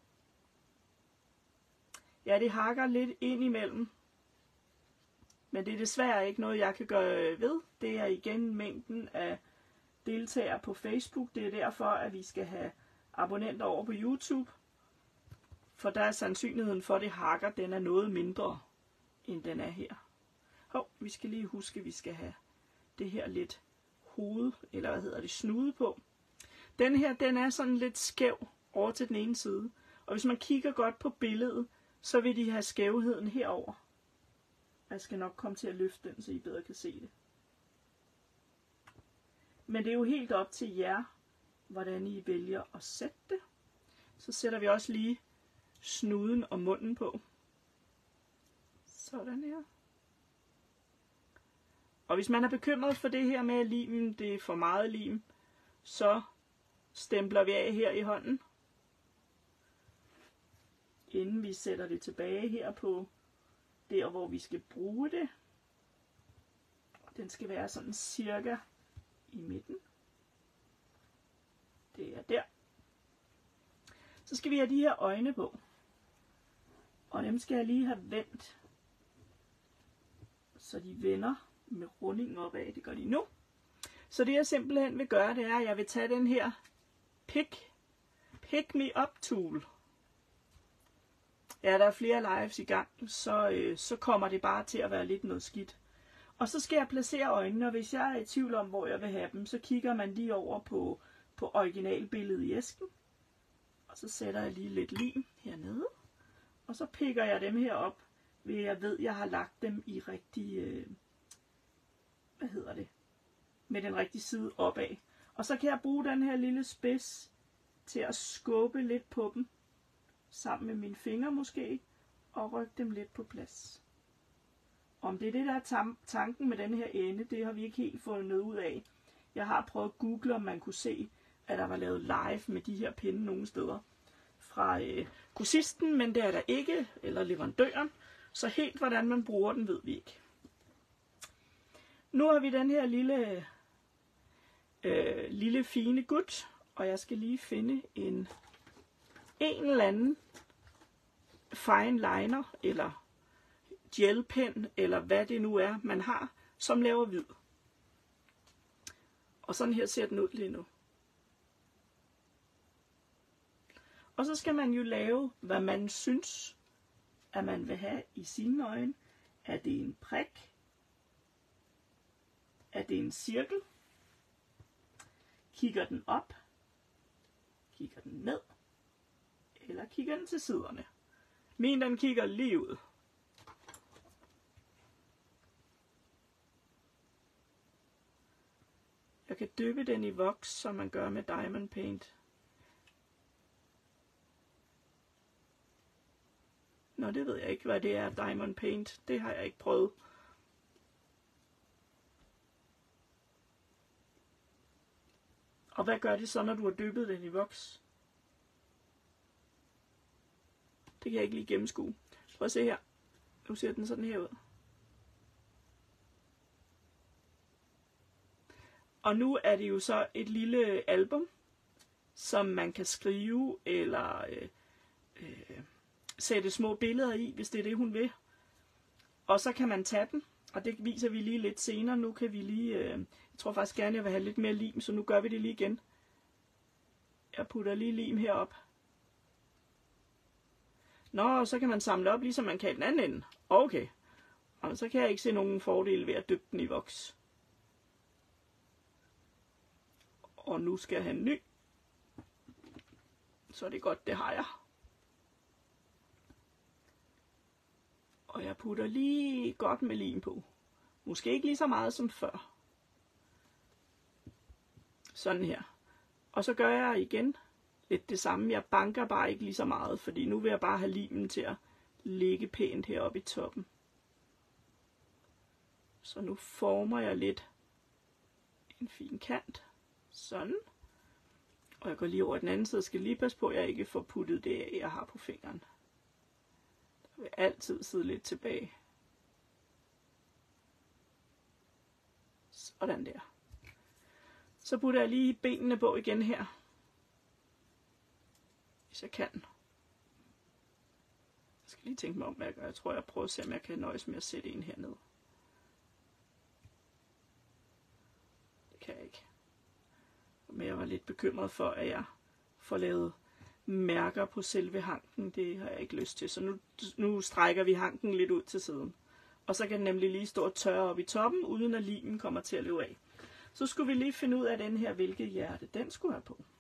Ja, det hakker lidt ind imellem. Men det er desværre ikke noget, jeg kan gøre ved. Det er igen mængden af deltagere på Facebook. Det er derfor, at vi skal have abonnenter over på YouTube. For der er sandsynligheden for, at det hakker, den er noget mindre, end den er her. Vi skal lige huske, at vi skal have det her lidt hoved, eller hvad hedder det, snude på. Den her, den er sådan lidt skæv over til den ene side. Og hvis man kigger godt på billedet, så vil de have skævheden herover. Jeg skal nok komme til at løfte den, så I bedre kan se det. Men det er jo helt op til jer, hvordan I vælger at sætte det. Så sætter vi også lige snuden og munden på. Sådan her. Og hvis man er bekymret for det her med, at limen det er for meget lim, så stempler vi af her i hånden. Inden vi sætter det tilbage her på der, hvor vi skal bruge det. Den skal være sådan cirka i midten. Det er der. Så skal vi have de her øjne på. Og dem skal jeg lige have vendt, så de vender med rundingen opad. Det gør de nu. Så det jeg simpelthen vil gøre, det er, at jeg vil tage den her Pick Me Up tool. Ja, der er flere lives i gang, så kommer det bare til at være lidt noget skidt. Og så skal jeg placere øjnene, og hvis jeg er i tvivl om, hvor jeg vil have dem, så kigger man lige over på originalbilledet i æsken. Og så sætter jeg lige lidt lim hernede. Og så pikker jeg dem her op, ved jeg ved, jeg har lagt dem i rigtig, med den rigtige side opad. Og så kan jeg bruge den her lille spids til at skubbe lidt på dem, sammen med mine fingre måske, og rykke dem lidt på plads. Om det er det, der er tanken med den her ende, det har vi ikke helt fået noget ud af. Jeg har prøvet at google, om man kunne se, at der var lavet live med de her pinde nogle steder fra grossisten, men det er der ikke, eller leverandøren. Så helt hvordan man bruger den, ved vi ikke. Nu har vi den her lille fine gut, og jeg skal lige finde en eller anden fine liner, eller gelpen, eller hvad det nu er, man har, som laver hvid. Og sådan her ser den ud lige nu. Og så skal man jo lave, hvad man synes, at man vil have i sine øjne. Er det en prik? Er det en cirkel? Kigger den op? Kigger den ned? Eller kigger den til siderne? Min den kigger lige ud. Jeg kan dyppe den i voks, som man gør med Diamond Paint. Nå, det ved jeg ikke, hvad det er, Diamond Paint. Det har jeg ikke prøvet. Og hvad gør det så, når du har dyppet den i voks? Det kan jeg ikke lige gennemskue. Prøv at se her. Nu ser den sådan her ud. Og nu er det jo så et lille album, som man kan skrive eller sætte små billeder i, hvis det er det, hun vil. Og så kan man tage den, og det viser vi lige lidt senere. Nu kan vi lige, jeg tror faktisk gerne, jeg vil have lidt mere lim, så nu gør vi det lige igen. Jeg putter lige lim herop. Nå, så kan man samle op, ligesom man kan i den anden ende. Okay. Og så kan jeg ikke se nogen fordele ved at dyppe den i voks. Og nu skal jeg have en ny. Så er det godt, det har jeg. Og jeg putter lige godt med lim på. Måske ikke lige så meget som før. Sådan her. Og så gør jeg igen lidt det samme. Jeg banker bare ikke lige så meget, fordi nu vil jeg bare have limen til at ligge pænt heroppe i toppen. Så nu former jeg lidt en fin kant. Sådan. Og jeg går lige over den anden side. Jeg skal lige passe på, at jeg ikke får puttet det af, jeg har på fingeren. Der vil altid sidde lidt tilbage. Sådan der. Så putter jeg lige benene på igen her. Hvis jeg kan. Jeg skal lige tænke mig om, hvad jeg gør. Jeg tror, jeg prøver at se, om jeg kan nøjes med at sætte en hernede. Det kan jeg ikke. Men jeg var lidt bekymret for, at jeg får lavet mærker på selve hanken. Det har jeg ikke lyst til. Så nu strækker vi hanken lidt ud til siden. Og så kan den nemlig lige stå og tørre op i toppen, uden at limen kommer til at løbe af. Så skulle vi lige finde ud af den her, hvilket hjerte den skulle have på.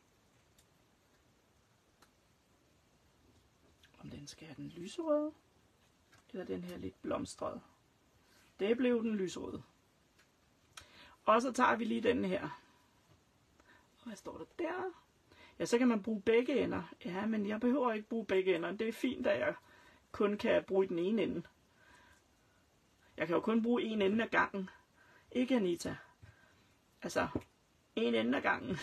Om den skal have den lyserøde, eller den her lidt blomstrede. Det blev den lyserøde. Og så tager vi lige den her. Og hvad står der der? Ja, så kan man bruge begge ender. Ja, men jeg behøver ikke bruge begge ender. Det er fint, at jeg kun kan bruge den ene ende. Jeg kan jo kun bruge en ende af gangen. Ikke, Anita? Altså, en ende af gangen.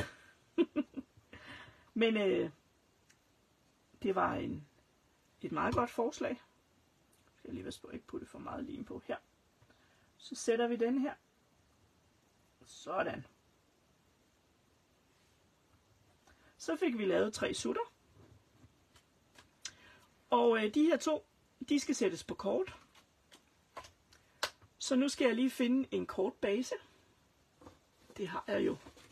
Men det var et meget godt forslag. Jeg skal lige være på, ikke putte for meget lim på her. Så sætter vi den her. Sådan. Så fik vi lavet 3 sutter. Og de her 2, de skal sættes på kort. Så nu skal jeg lige finde en kort base. Det har jeg jo.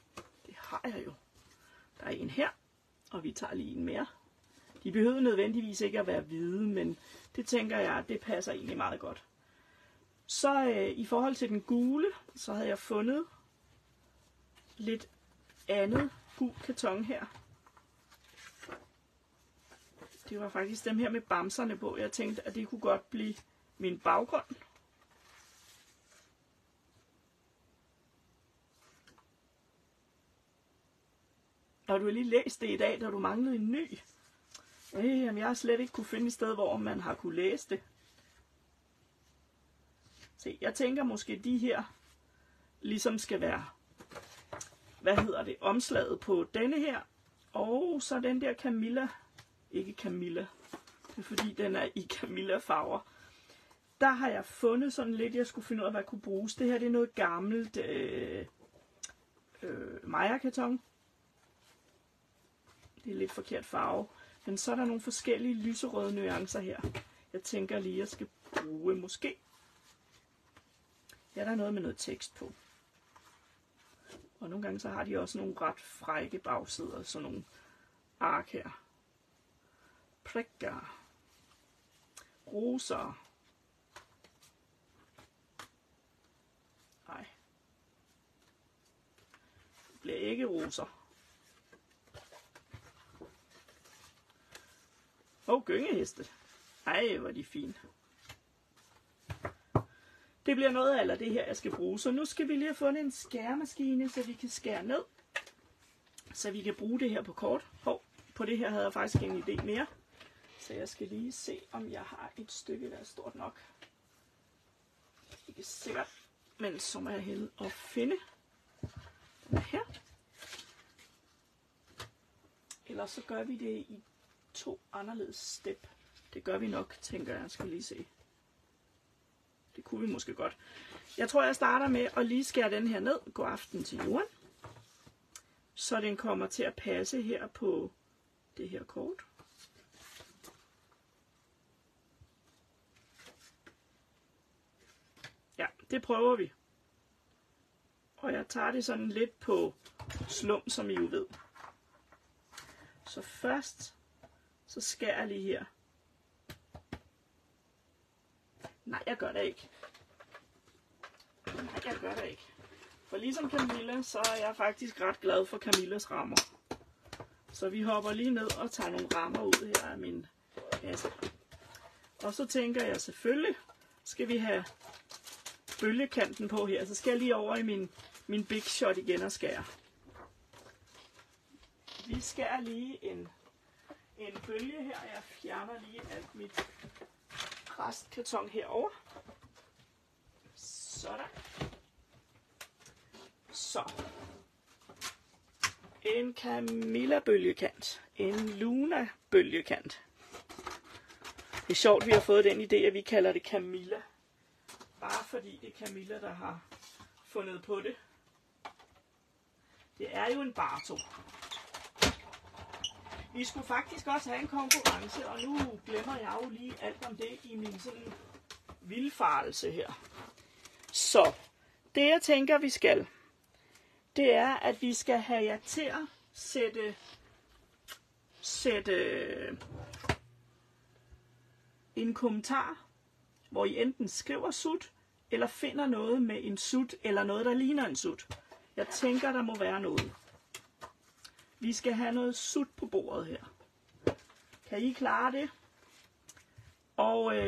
Der er en her, og vi tager lige en mere. De behøver nødvendigvis ikke at være hvide, men det tænker jeg, det passer egentlig meget godt. Så i forhold til den gule, så havde jeg fundet lidt andet gul karton her. Det var faktisk dem her med bamserne på. Jeg tænkte, at det kunne godt blive min baggrund. Og du har lige læst det i dag, da du manglede en ny. Jamen, jeg har slet ikke kunne finde et sted, hvor man har kunne læse det. Se, jeg tænker måske, de her ligesom skal være, omslaget på denne her. Og så den der Camilla. Ikke Camilla. Det er fordi, den er i Camilla-farver. Der har jeg fundet sådan lidt, jeg skulle finde ud af, hvad jeg kunne bruges. Det her, det er noget gammelt Maja-karton. Det er lidt forkert farve. Men så er der nogle forskellige lyserøde nuancer her. Jeg tænker lige, jeg skal bruge måske. Ja, der er noget med noget tekst på. Og nogle gange så har de også nogle ret frække bagsider. Sådan nogle ark her. Prikker. Roser. Nej. Det bliver ikke roser. Gyngeheste. Ej, hvor er de fine. Det bliver noget af det her, jeg skal bruge. Så nu skal vi lige have fundet en skæremaskine, så vi kan skære ned. Så vi kan bruge det her på kort. På det her havde jeg faktisk en idé mere. Så jeg skal lige se, om jeg har et stykke, der er stort nok. Ikke sikkert, men så må jeg hælde og finde den her. Ellers så gør vi det i 2 anderledes step. Det gør vi nok, tænker jeg. Skal lige se. Det kunne vi måske godt. Jeg tror, jeg starter med at lige skære den her ned. God aften til jorden. Så den kommer til at passe her på det her kort. Ja, det prøver vi. Og jeg tager det sådan lidt på slum, som I jo ved. Så først, så skærer jeg lige her. Nej, jeg gør det ikke. For ligesom Camilla, så er jeg faktisk ret glad for Camillas rammer. Så vi hopper lige ned og tager nogle rammer ud her af min kasse. Og så tænker jeg selvfølgelig, skal vi have bølgekanten på her. Så skal jeg lige over i min Big Shot igen og skære. Vi skærer lige en bølge her. Jeg fjerner lige alt mit restkarton herover. Sådan. Så. En Camilla bølgekant. En Luna bølgekant. Det er sjovt, vi har fået den idé, at vi kalder det Camilla. Bare fordi det er Camilla, der har fundet på det. Det er jo en Barto. Vi skulle faktisk også have en konkurrence, og nu glemmer jeg jo lige alt om det i min sådan vildfarelse her. Så, det jeg tænker, vi skal, det er, at vi skal have jer til at sætte en kommentar, hvor I enten skriver sut, eller finder noget med en sut, eller noget, der ligner en sut. Jeg tænker, der må være noget. Vi skal have noget sut på bordet her. Kan I klare det? Og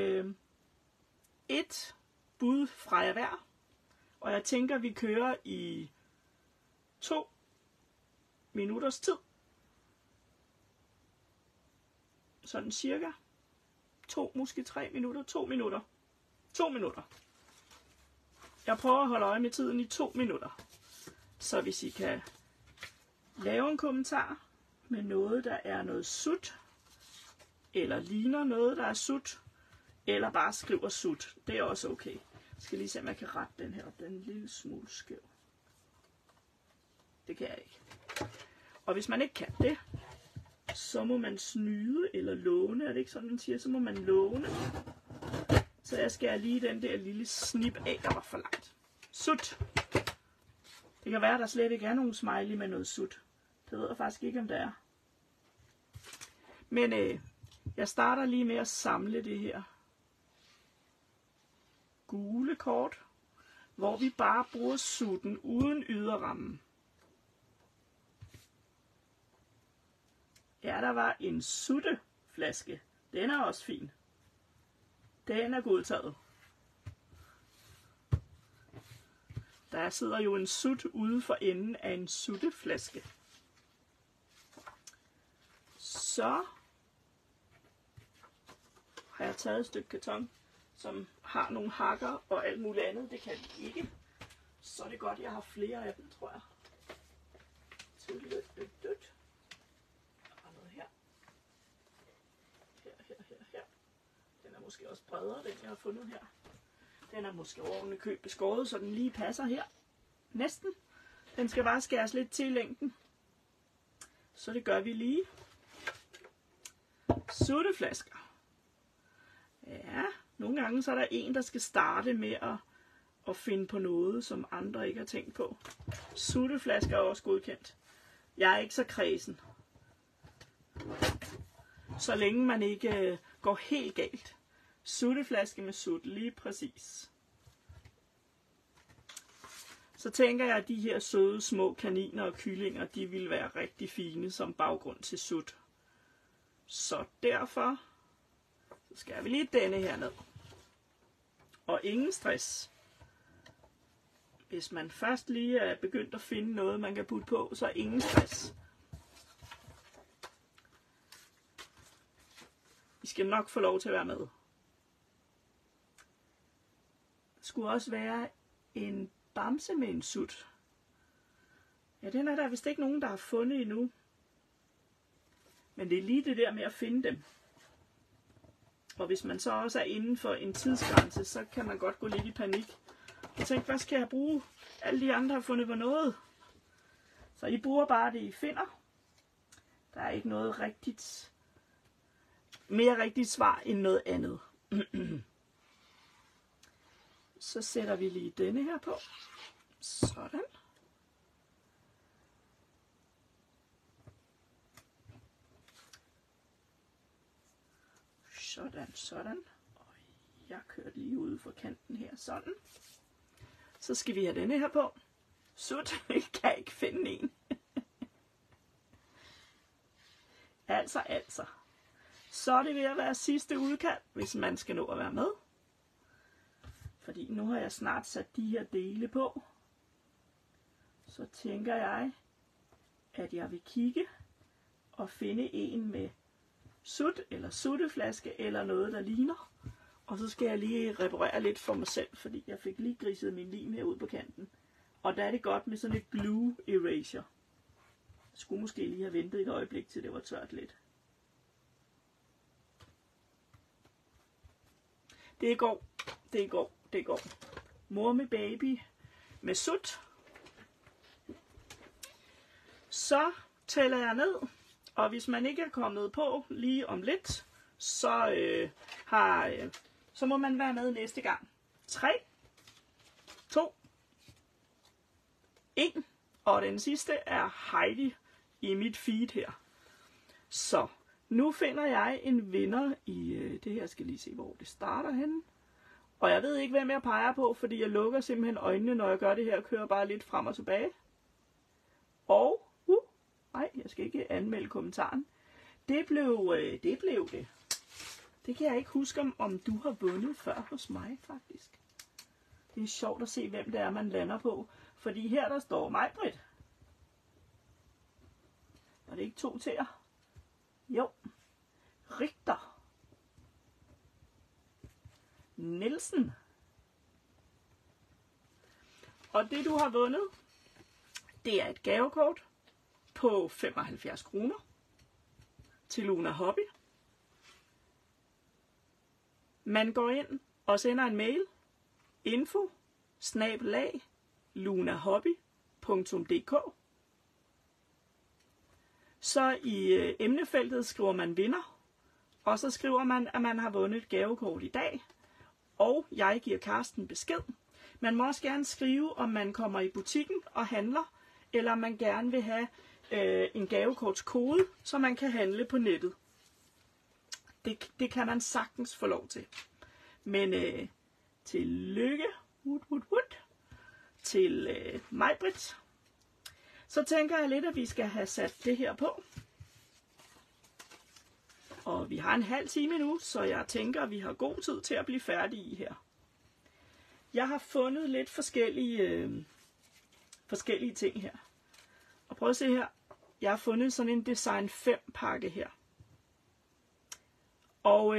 et bud fra jer hver. Og jeg tænker, vi kører i 2 minutters tid. Sådan cirka. 2, måske 3 minutter. 2 minutter. 2 minutter. Jeg prøver at holde øje med tiden i 2 minutter. Så hvis I kan lave en kommentar med noget, der er noget sut, eller ligner noget, der er sut, eller bare skriver sut. Det er også okay. Jeg skal lige se, om jeg kan rette den her op. Den er en lille smule skæv. Det kan jeg ikke. Og hvis man ikke kan det, så må man snyde eller låne. Er det ikke sådan, man siger? Så må man låne. Så jeg skærer lige den der lille snip af, der var for langt. Sut. Det kan være, at der slet ikke er nogen smiley med noget sut. Det ved jeg faktisk ikke, om det er. Men jeg starter lige med at samle det her gule kort, hvor vi bare bruger sutten uden yderrammen. Ja, der var en sutteflaske. Den er også fin. Den er godtaget. Der sidder jo en sut ude for enden af en sutteflaske. Så har jeg taget et stykke karton, som har nogle hakker og alt muligt andet. Det kan vi ikke. Så er det godt, jeg har flere af dem, tror jeg. Og noget her. Her. Den er måske også bredere, den jeg har fundet her. Den er måske oven i køb beskåret, så den lige passer her. Næsten. Den skal bare skæres lidt til i længden. Så det gør vi lige. Sutteflasker. Ja, nogle gange så er der en, der skal starte med at finde på noget, som andre ikke har tænkt på. Sutteflasker er også godkendt. Jeg er ikke så kræsen. Så længe man ikke går helt galt. Sutteflaske med sut, lige præcis. Så tænker jeg, at de her søde små kaniner og kyllinger, de vil være rigtig fine som baggrund til sut. Så derfor så skærer vi lige denne her ned. Og ingen stress. Hvis man først lige er begyndt at finde noget, man kan putte på, så ingen stress. I skal nok få lov til at være med. Der skulle også være en bamse med en sut. Ja, den er der vist ikke nogen, der har fundet endnu. Men det er lige det der med at finde dem. Og hvis man så også er inden for en tidsgrænse, så kan man godt gå lidt i panik. Og tænke, hvad skal jeg bruge? Alle de andre har fundet på noget. Så I bruger bare det, I finder. Der er ikke noget mere rigtigt svar end noget andet. Så sætter vi lige denne her på. Sådan. Sådan. Og jeg kører lige ude for kanten her. Sådan. Så skal vi have denne her på. Sut. Jeg kan ikke finde en. Altså. Så er det ved at være sidste udkald, hvis man skal nå at være med. Fordi nu har jeg snart sat de her dele på. Så tænker jeg, at jeg vil kigge og finde en med sut eller sutteflaske eller noget, der ligner. Og så skal jeg lige reparere lidt for mig selv, fordi jeg fik lige griset min lim her ud på kanten. Og der er det godt med sådan et glue erasure. Jeg skulle måske lige have ventet et øjeblik, til det var tørt lidt. Det går. Mor med baby med sut. Så tæller jeg ned, og hvis man ikke er kommet på lige om lidt, så må man være med næste gang. 3, 2, 1, og den sidste er Heidi i mit feed her. Så nu finder jeg en vinder i det her. Jeg skal lige se, hvor det starter henne. Og jeg ved ikke, hvem jeg peger på, fordi jeg lukker simpelthen øjnene, når jeg gør det her, og kører bare lidt frem og tilbage. Og, nej, jeg skal ikke anmelde kommentaren. Det blev det. Det kan jeg ikke huske, om du har vundet før hos mig, faktisk. Det er sjovt at se, hvem det er, man lander på. Fordi her, der står Maj-Britt. Var det ikke 2 T'er? Jo. Richter. Nielsen. Og det, du har vundet, det er et gavekort på 75 kroner til Luna Hobby. Man går ind og sender en mail. info@lunahobby.dk. Så i emnefeltet skriver man vinder, og så skriver man, at man har vundet et gavekort i dag, og jeg giver Karsten besked. Man må også gerne skrive, om man kommer i butikken og handler, eller om man gerne vil have en gavekortskode, så man kan handle på nettet. Det kan man sagtens få lov til. Men tillykke til Maj-Brit. Så tænker jeg lidt, at vi skal have sat det her på. Og vi har en halv time nu, så jeg tænker, at vi har god tid til at blive færdige her. Jeg har fundet lidt forskellige ting her. Og prøv at se her. Jeg har fundet sådan en Design 5 pakke her. Og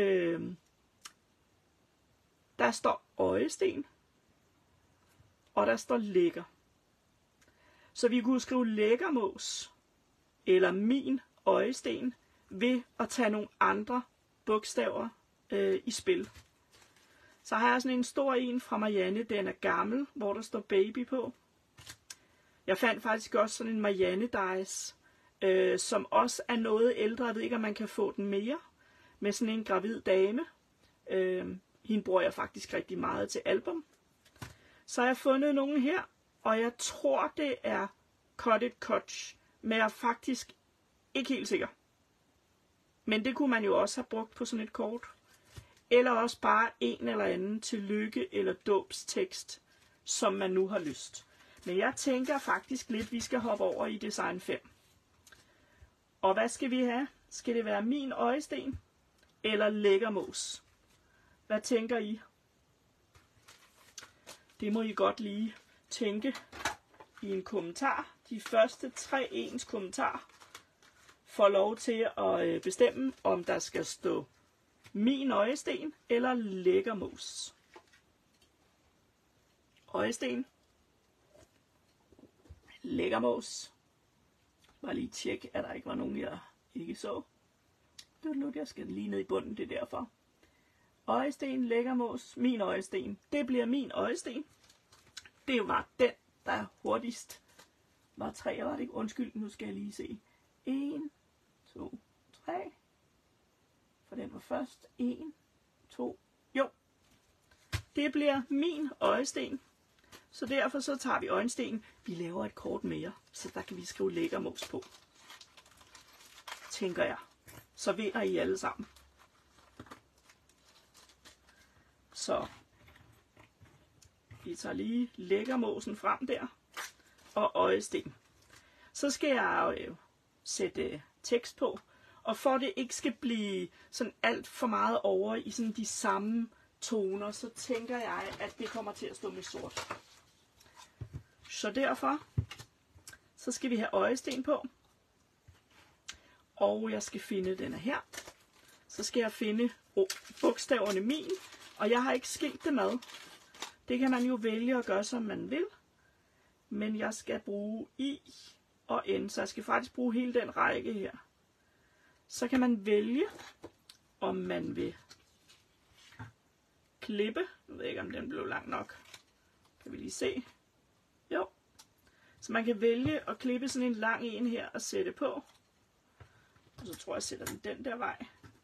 der står øjesten. Og der står lækker. Så vi kunne skrive lækkermås. Eller min øjesten. Ved at tage nogle andre bogstaver i spil. Så har jeg sådan en stor en fra Marianne. Den er gammel. Hvor der står baby på. Jeg fandt faktisk også sådan en Marianne Dice, som også er noget ældre. Jeg ved ikke, om man kan få den mere. Med sådan en gravid dame. Hende bruger jeg faktisk rigtig meget til album. Så har jeg fundet nogle her. Og jeg tror, det er Cotted Koch. Men jeg er faktisk ikke helt sikker. Men det kunne man jo også have brugt på sådan et kort. Eller også bare en eller anden tillykke eller dåbstekst, som man nu har lyst. Men jeg tænker faktisk lidt, vi skal hoppe over i Design 5. Og hvad skal vi have? Skal det være min øjesten eller lækkermås? Hvad tænker I? Det må I godt lige tænke i en kommentar. De første 3 ens kommentarer får lov til at bestemme, om der skal stå min øjesten eller lækkermås. Øjesten. Lækkermås. Bare lige tjekke, at der ikke var nogen, jeg ikke så. Jeg skal lige ned i bunden, det er derfor. Øjesten, lækkermås, min øjesten. Det bliver min øjesten. Det var den, der hurtigst var 3, var det ikke? Undskyld, nu skal jeg lige se. 1, 2, 3. For den var først. 1, 2. Jo. Det bliver min øjesten. Så derfor så tager vi øjenstenen. Vi laver et kort mere, så der kan vi skrive lækkermås på. Tænker jeg. Så vinder I alle sammen. Så vi tager lige lækkermåsen frem der. Og øjesten. Så skal jeg jo sætte tekst på. Og for det ikke skal blive sådan alt for meget over i sådan de samme toner, så tænker jeg, at det kommer til at stå med sort. Så derfor, så skal vi have øjesten på. Og jeg skal finde denne her. Så skal jeg finde bogstaverne min. Og jeg har ikke skilt det med. Det kan man jo vælge at gøre, som man vil. Men jeg skal bruge I og N. Så jeg skal faktisk bruge hele den række her. Så kan man vælge, om man vil klippe. Jeg ved ikke, om den blev lang nok. Kan vi lige se. Jo. Så man kan vælge at klippe sådan en lang en her og sætte på. Og så tror jeg, sætter den der vej.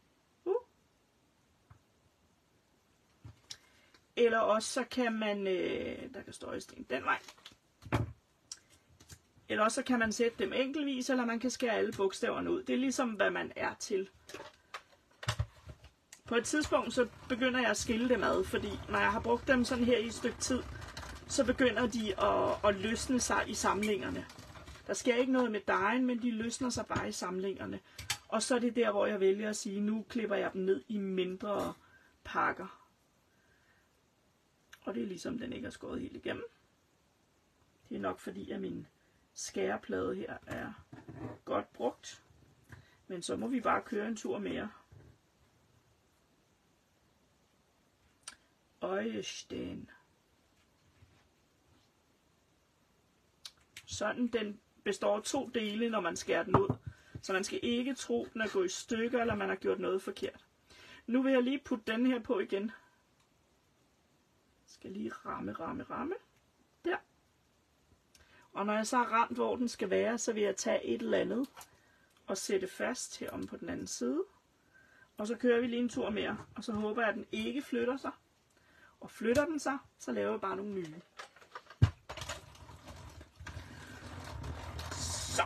Eller også så kan man, der kan stå øjesten den vej. Eller også så kan man sætte dem enkeltvis, eller man kan skære alle bogstaverne ud. Det er ligesom, hvad man er til. På et tidspunkt, så begynder jeg at skille dem ad, fordi når jeg har brugt dem sådan her i et stykke tid, så begynder de at løsne sig i samlingerne. Der sker ikke noget med dejen, men de løsner sig bare i samlingerne. Og så er det der, hvor jeg vælger at sige, nu klipper jeg dem ned i mindre pakker. Og det er ligesom, den ikke er skåret helt igennem. Det er nok fordi, at min skæreplade her er godt brugt. Men så må vi bare køre en tur mere. Øjesten. Sådan, den består af 2 dele, når man skærer den ud. Så man skal ikke tro, den er gået i stykker, eller man har gjort noget forkert. Nu vil jeg lige putte den her på igen. Skal lige ramme. Der. Og når jeg så har ramt, hvor den skal være, så vil jeg tage et eller andet og sætte fast her om på den anden side. Og så kører vi lige en tur mere, og så håber jeg, at den ikke flytter sig. Og flytter den sig, så laver jeg bare nogle nye. Så.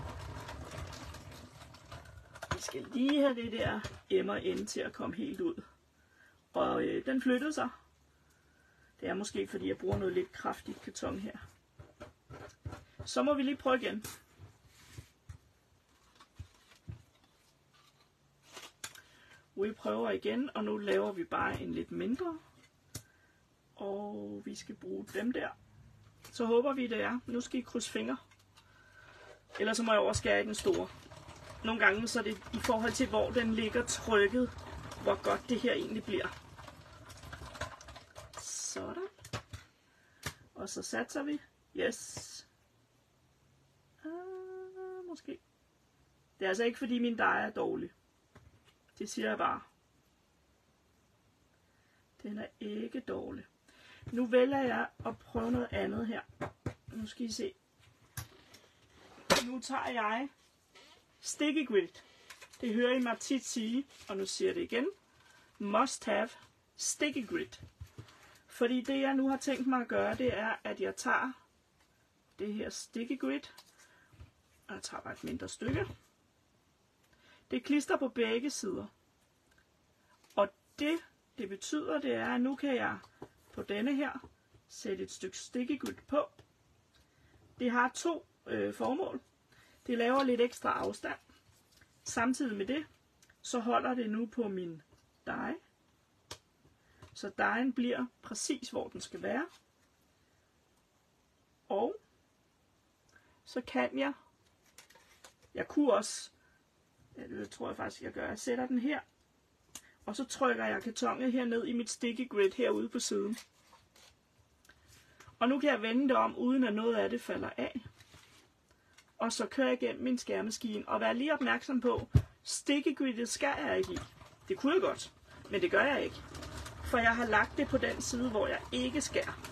Vi skal lige have det der emmer ende til at komme helt ud. Og den flyttede sig. Det er måske fordi jeg bruger noget lidt kraftigt karton her. Så må vi lige prøve igen. Vi prøver igen, og nu laver vi bare en lidt mindre. Og vi skal bruge dem der. Så håber vi det er. Nu skal I krydse fingre. Ellers så må jeg overskære i den store. Nogle gange så er det i forhold til hvor den ligger trykket, hvor godt det her egentlig bliver. Sådan. Og så satser vi. Yes. Måske. Det er altså ikke fordi min dej er dårlig. Det siger jeg bare. Den er ikke dårlig. Nu vælger jeg at prøve noget andet her. Nu skal I se. Nu tager jeg sticky grit. Det hører I mig tit sige, og nu siger jeg det igen. Must have sticky grit. Fordi det jeg nu har tænkt mig at gøre, det er, at jeg tager det her sticky grit, og jeg tager bare et mindre stykke. Det klister på begge sider. Og det betyder, det er, at nu kan jeg på denne her sætte et stykke sticky grit på. Det har to formål. Det laver lidt ekstra afstand. Samtidig med det, så holder det nu på min dej. Så dejen bliver præcis, hvor den skal være. Og så kan jeg kunne også, det tror jeg faktisk, jeg gør. Jeg sætter den her, og så trykker jeg kartonen her ned i mit sticky grit herude på siden. Og nu kan jeg vende det om, uden at noget af det falder af. Og så kører jeg igennem min skæremaskine, og vær lige opmærksom på, sticky grittet skal jeg ikke i. Det kunne jeg godt, men det gør jeg ikke. For jeg har lagt det på den side, hvor jeg ikke skærer.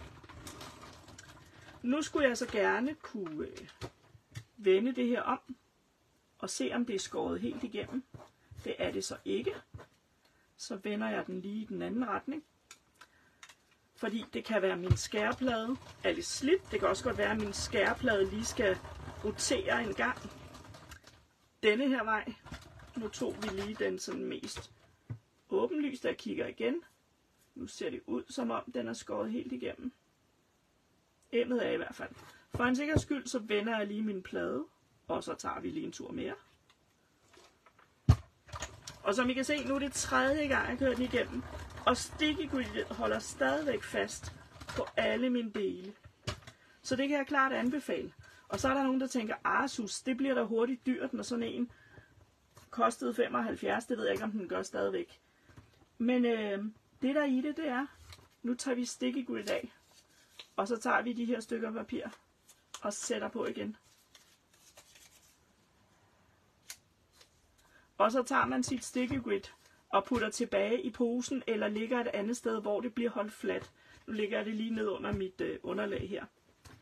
Nu skulle jeg så gerne kunne vende det her om, og se om det er skåret helt igennem. Det er det så ikke. Så vender jeg den lige i den anden retning. Fordi det kan være, at min skæreplade er lidt slidt. Det kan også godt være, at min skæreplade lige skal rotere en gang. Denne her vej. Nu tog vi lige den sådan mest åbenlyst, der kigger igen. Nu ser det ud, som om den er skåret helt igennem. Emmet er i hvert fald. For en sikkerheds skyld, så vender jeg lige min plade. Og så tager vi lige en tur mere. Og som I kan se, nu er det tredje gang, jeg kører den igennem. Og sticky grit holder stadigvæk fast på alle mine dele. Så det kan jeg klart anbefale. Og så er der nogen, der tænker, Asus, det bliver da hurtigt dyrt, når sådan en kostede 75. Det ved jeg ikke, om den gør stadigvæk. Men det der i det er, nu tager vi sticky grit af. Og så tager vi de her stykker papir og sætter på igen. Og så tager man sit sticky grit og putter tilbage i posen, eller ligger et andet sted, hvor det bliver holdt fladt. Nu ligger jeg det lige ned under mit underlag her.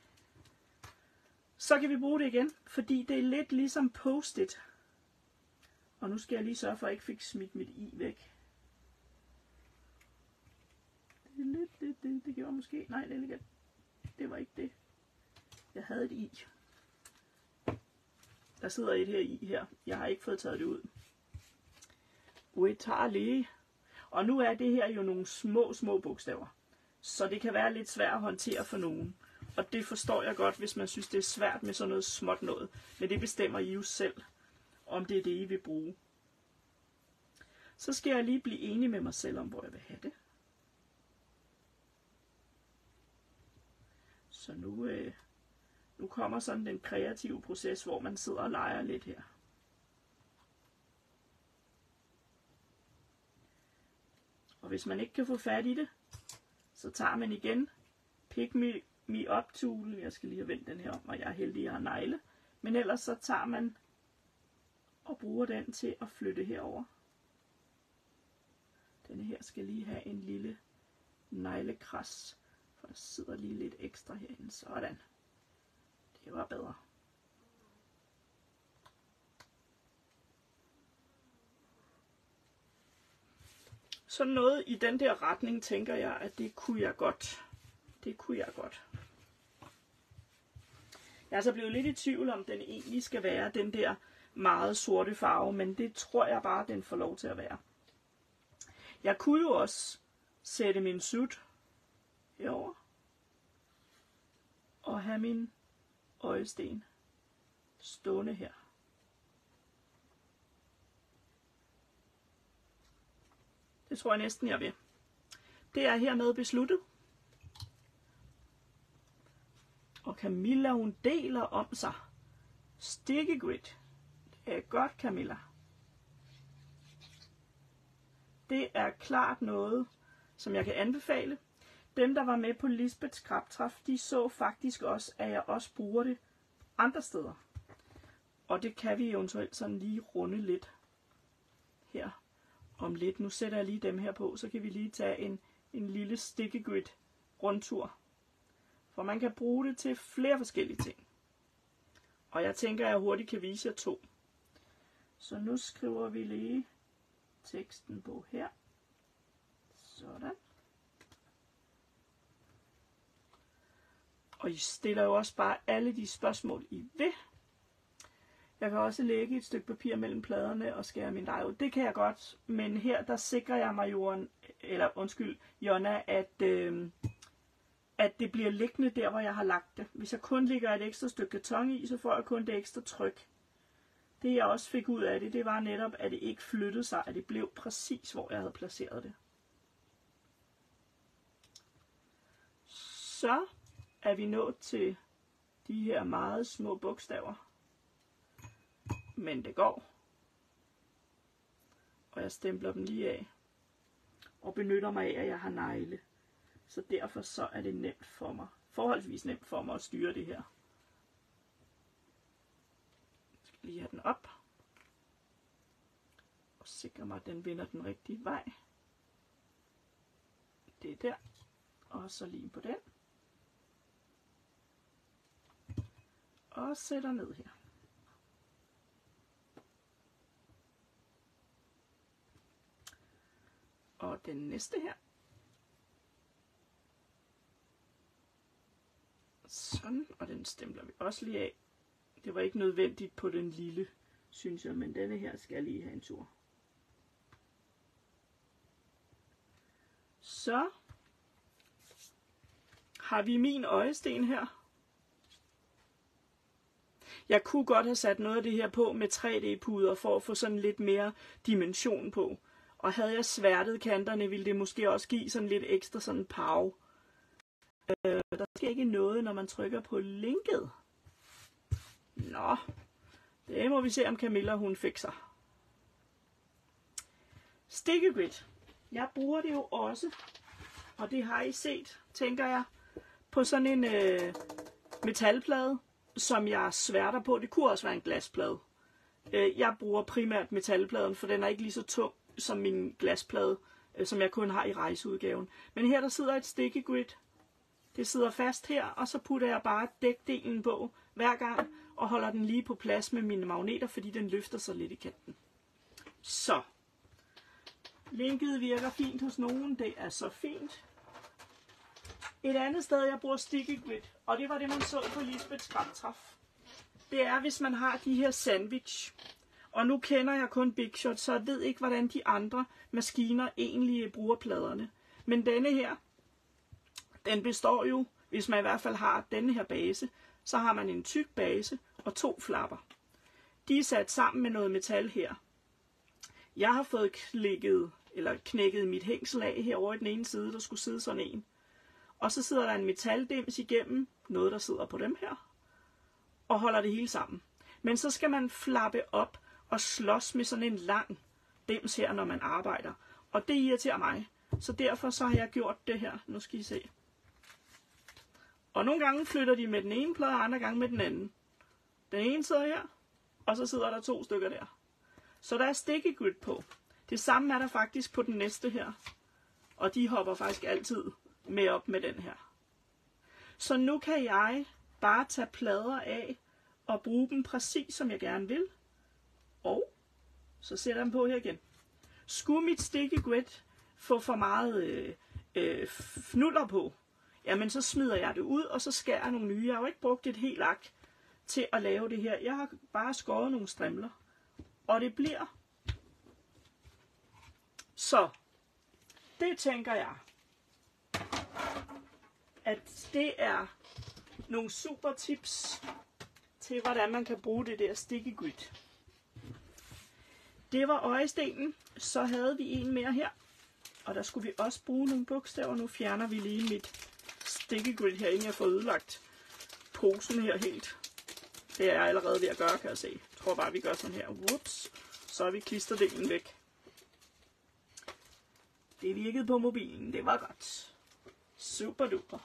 Så kan vi bruge det igen, fordi det er lidt ligesom post-it. Og nu skal jeg lige sørge for, at jeg ikke fik smidt mit i væk. Det gjorde måske. Nej, det var ikke det. Jeg havde et i. Der sidder et her i her. Jeg har ikke fået taget det ud. Vi tager lige. Og nu er det her jo nogle små bogstaver. Så det kan være lidt svært at håndtere for nogen. Og det forstår jeg godt, hvis man synes, det er svært med sådan noget småt noget. Men det bestemmer I jo selv, om det er det, I vil bruge. Så skal jeg lige blive enig med mig selv om, hvor jeg vil have det. Så nu kommer sådan den kreative proces, hvor man sidder og leger lidt her. Og hvis man ikke kan få fat i det, så tager man igen Pick Me Up Tool. Jeg skal lige have vendt den her om, og jeg er heldig, jeg har negle. Men ellers så tager man og bruger den til at flytte herover. Denne her skal lige have en lille neglekras, for der sidder lige lidt ekstra herinde. Sådan. Det var bedre. sådan noget i den der retning, tænker jeg, at det kunne jeg godt. Det kunne jeg godt. Jeg er så blevet lidt i tvivl, om den egentlig skal være den der meget sorte farve, men det tror jeg bare, den får lov til at være. Jeg kunne jo også sætte min sut herover og have min øjesten stående her. Det tror jeg næsten, jeg vil. Det er hermed besluttet. Og Camilla, hun deler om sig. Stikkegrid. Det er godt, Camilla. Det er klart noget, som jeg kan anbefale. Dem, der var med på Lisbeths Skrabtræf, de så faktisk også, at jeg også bruger det andre steder. Og det kan vi eventuelt sådan lige runde lidt her om lidt. Nu sætter jeg lige dem her på, så kan vi lige tage en lille stikkegrid rundtur. For man kan bruge det til flere forskellige ting. Og jeg tænker, at jeg hurtigt kan vise jer 2. Så nu skriver vi lige teksten på her. Sådan. Og I stiller jo også bare alle de spørgsmål, I vil. Jeg kan også lægge et stykke papir mellem pladerne og skære min dej ud. Det kan jeg godt, men her der sikrer jeg mig, Jonna, at det bliver liggende der, hvor jeg har lagt det. Hvis jeg kun lægger et ekstra stykke karton i, så får jeg kun det ekstra tryk. Det jeg også fik ud af det, det var netop, at det ikke flyttede sig, at det blev præcis, hvor jeg havde placeret det. Så er vi nået til de her meget små bogstaver. Men det går. Og jeg stempler dem lige af. Og benytter mig af, at jeg har negle. Så derfor så er det nemt for mig. Forholdsvis nemt for mig at styre det her. Jeg skal lige have den op. Og sikre mig, at den vender den rigtige vej. Det er der. Og så lige på den. Og sætter ned her. Og den næste her. Sådan, og den stempler vi også lige af. Det var ikke nødvendigt på den lille, synes jeg, men denne her skal jeg lige have en tur. Så har vi min øjesten her. Jeg kunne godt have sat noget af det her på med 3D-puder for at få sådan lidt mere dimension på. Og havde jeg sværtet kanterne, ville det måske også give sådan lidt ekstra sådan pow. Der sker ikke noget, når man trykker på linket. Nå, det må vi se, om Camilla hun fikser. Stikkegrid. Jeg bruger det jo også, og det har I set, tænker jeg, på sådan en metalplade, som jeg sværter på. Det kunne også være en glasplade. Jeg bruger primært metalpladen, for den er ikke lige så tung som min glasplade, som jeg kun har i rejseudgaven. Men her der sidder et stikkegrid. Det sidder fast her, og så putter jeg bare dækdelen på hver gang, og holder den lige på plads med mine magneter, fordi den løfter sig lidt i kanten. Så. Linket virker fint hos nogen. Det er så fint. Et andet sted, jeg bruger stikkegrid, og det var det, man så på Lisbeths Skrabtræf. Det er, hvis man har de her sandwich. Og nu kender jeg kun Big Shot, så jeg ved ikke, hvordan de andre maskiner egentlig bruger pladerne. Men denne her, den består jo, hvis man i hvert fald har denne her base, så har man en tyk base og 2 flapper. De er sat sammen med noget metal her. Jeg har fået knækket mit hængsel af herovre i den ene side, der skulle sidde sådan en. Og så sidder der en metaldims igennem, noget der sidder på dem her, og holder det hele sammen. Men så skal man flappe op og slås med sådan en lang dims her, når man arbejder. Og det irriterer mig. Så derfor så har jeg gjort det her. Nu skal I se. Og nogle gange flytter de med den ene plade, og andre gange med den anden. Den ene sidder her, og så sidder der 2 stykker der. Så der er stikkegrid på. Det samme er der faktisk på den næste her. Og de hopper faktisk altid med op med den her. Så nu kan jeg bare tage plader af og bruge dem præcis som jeg gerne vil. Og så sætter jeg dem på her igen. Skulle mit stikkegrid få for meget fnuller på, jamen så smider jeg det ud, og så skærer jeg nogle nye. Jeg har jo ikke brugt et helt ark til at lave det her. Jeg har bare skåret nogle strimler, og det bliver. Så det tænker jeg, at det er nogle super tips til, hvordan man kan bruge det der sticky grid. Det var øjestenen. Så havde vi en mere her, og der skulle vi også bruge nogle bogstaver. Nu fjerner vi lige mit sticky grid her, inden jeg får ødelagt posen her helt. Det er jeg allerede ved at gøre, kan jeg se. Jeg tror bare, vi gør sådan her. Whoops. Så har vi klisterdelen væk. Det virkede på mobilen. Det var godt. Super duper.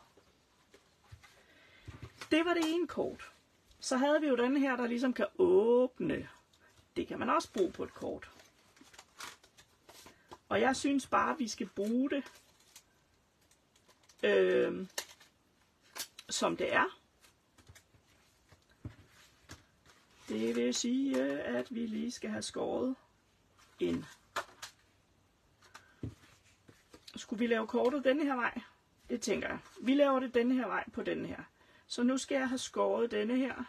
Det var det ene kort. Så havde vi jo den her, der ligesom kan åbne. Det kan man også bruge på et kort. Og jeg synes bare, at vi skal bruge det, som det er. Det vil sige, at vi lige skal have skåret en. Skulle vi lave kortet denne her vej? Det tænker jeg. Vi laver det denne her vej på denne her. Så nu skal jeg have skåret denne her.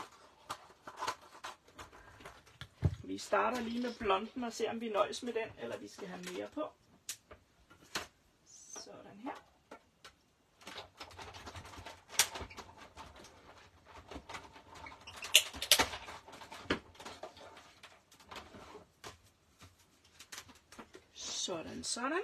Vi starter lige med blonden og ser, om vi nøjes med den, eller vi skal have mere på. Sådan her. Sådan, sådan.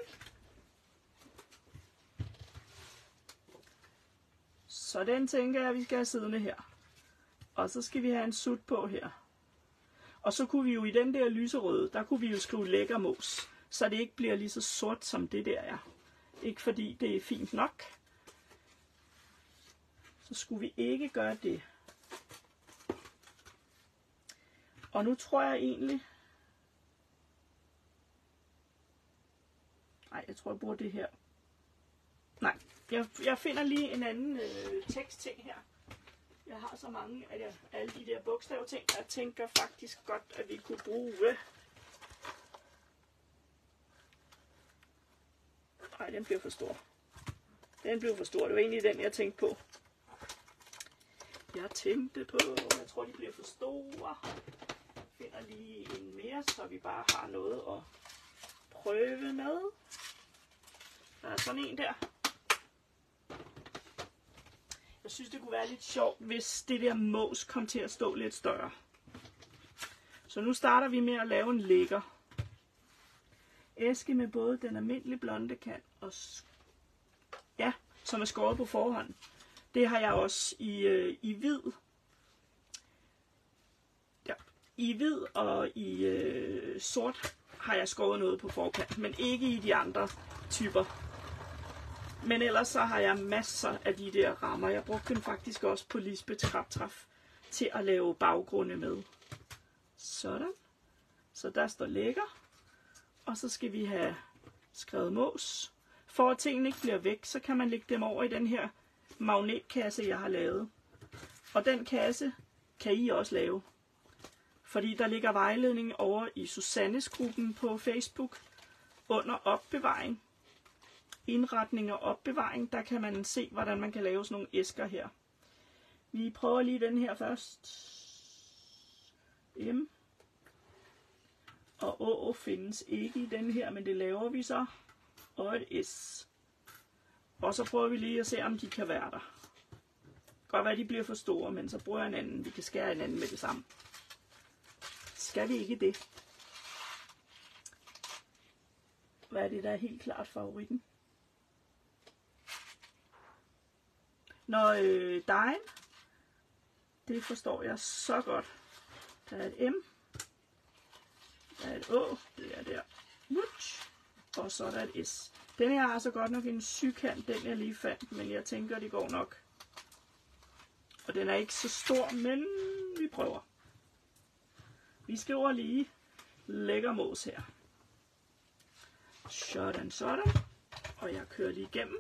Så den tænker jeg, at vi skal have siddende her. Og så skal vi have en sut på her. Og så kunne vi jo i den der lyserøde, der kunne vi jo skrive lækker mos, så det ikke bliver lige så sort som det der er. Ikke fordi det er fint nok. Så skulle vi ikke gøre det. Og nu tror jeg egentlig... Nej, jeg tror jeg bruger det her. Nej, jeg finder lige en anden tekstting her. Jeg har så mange af alle de der bogstavting, jeg tænker faktisk godt, at vi kunne bruge. Nej, den bliver for stor. Den blev for stor. Det var egentlig den, jeg tænkte på. Jeg tror, de bliver for store. Jeg finder lige en mere, så vi bare har noget at prøve med. Der er sådan en der. Jeg synes, det kunne være lidt sjovt, hvis det der mos kom til at stå lidt større. Så nu starter vi med at lave en lækker æske med både den almindelige blonde kant og som er skåret på forhånd. Det har jeg også i hvid. Ja, i hvid og i sort har jeg skåret noget på forkant, men ikke i de andre typer. Men ellers så har jeg masser af de der rammer. Jeg brugte dem faktisk også på Lisbeth Traptræf til at lave baggrunde med. Sådan. Så der står lækker. Og så skal vi have skrevet mos. For at tingene ikke bliver væk, så kan man lægge dem over i den her magnetkasse, jeg har lavet. Og den kasse kan I også lave. Fordi der ligger vejledning over i Susannes gruppen på Facebook under opbevaring. Indretning og opbevaring, der kan man se, hvordan man kan lave sådan nogle æsker her. Vi prøver lige den her først. M. Og Å findes ikke i den her, men det laver vi så. Og et S. Og så prøver vi lige at se, om de kan være der. Godt være, de bliver for store, men så bruger jeg en anden. Vi kan skære en anden med det samme. Skal vi ikke det? Hvad er det, der er helt klart favoritten? Når dejen, det forstår jeg så godt. Der er et M, der er et Å, det er der, og så er der et S. Den her har altså godt nok en sygkant, den jeg lige fandt, men jeg tænker, det går nok. Og den er ikke så stor, men vi prøver. Vi skriver lige lækker mos her. Sådan, sådan. Og jeg kører lige igennem.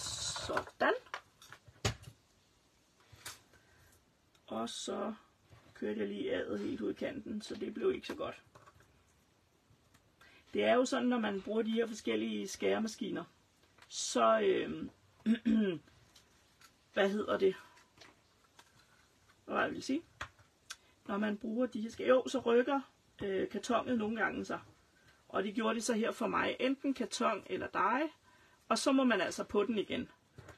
Sådan. Og så kørte jeg lige adet helt ud i kanten, så det blev ikke så godt. Det er jo sådan, når man bruger de her forskellige skæremaskiner, så, hvad hedder det? Hvad jeg vil sige? Når man bruger de her så rykker kartonet nogle gange sig. Og det gjorde det så her for mig, enten karton eller dej, og så må man altså på den igen.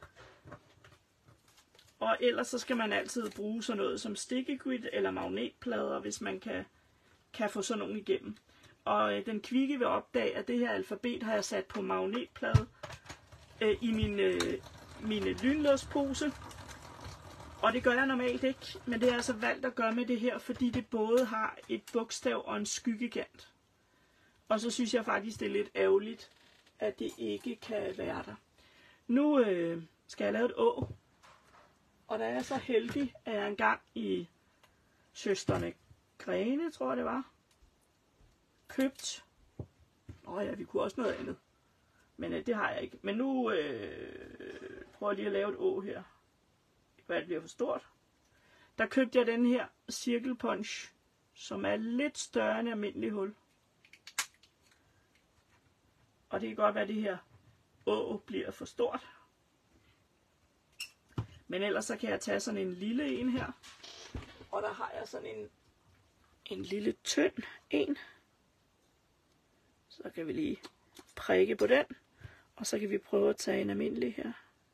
Og ellers så skal man altid bruge sådan noget som sticky grid eller magnetplader, hvis man kan få sådan nogle igennem. Og den kvikke vil opdage, at det her alfabet har jeg sat på magnetplade i mine lynlåspose. Og det gør jeg normalt ikke, men det er altså valgt at gøre med det her, fordi det både har et bogstav og en skyggekant. Og så synes jeg faktisk, det er lidt ærgerligt, at det ikke kan være der. Nu skal jeg lave et å. Og der er jeg så heldig, at jeg engang i Søstrene Grene, tror jeg det var, købt. Ja, vi kunne også noget andet. Men det har jeg ikke. Men nu prøver jeg lige at lave et å her. Hvad det bliver for stort. Der købte jeg den her Circle Punch, som er lidt større end almindelig hul. Og det kan godt være, at det her å bliver for stort. Men ellers så kan jeg tage sådan en lille en her. Og der har jeg sådan en lille tynd en. Så kan vi lige prikke på den. Og så kan vi prøve at tage en almindelig her.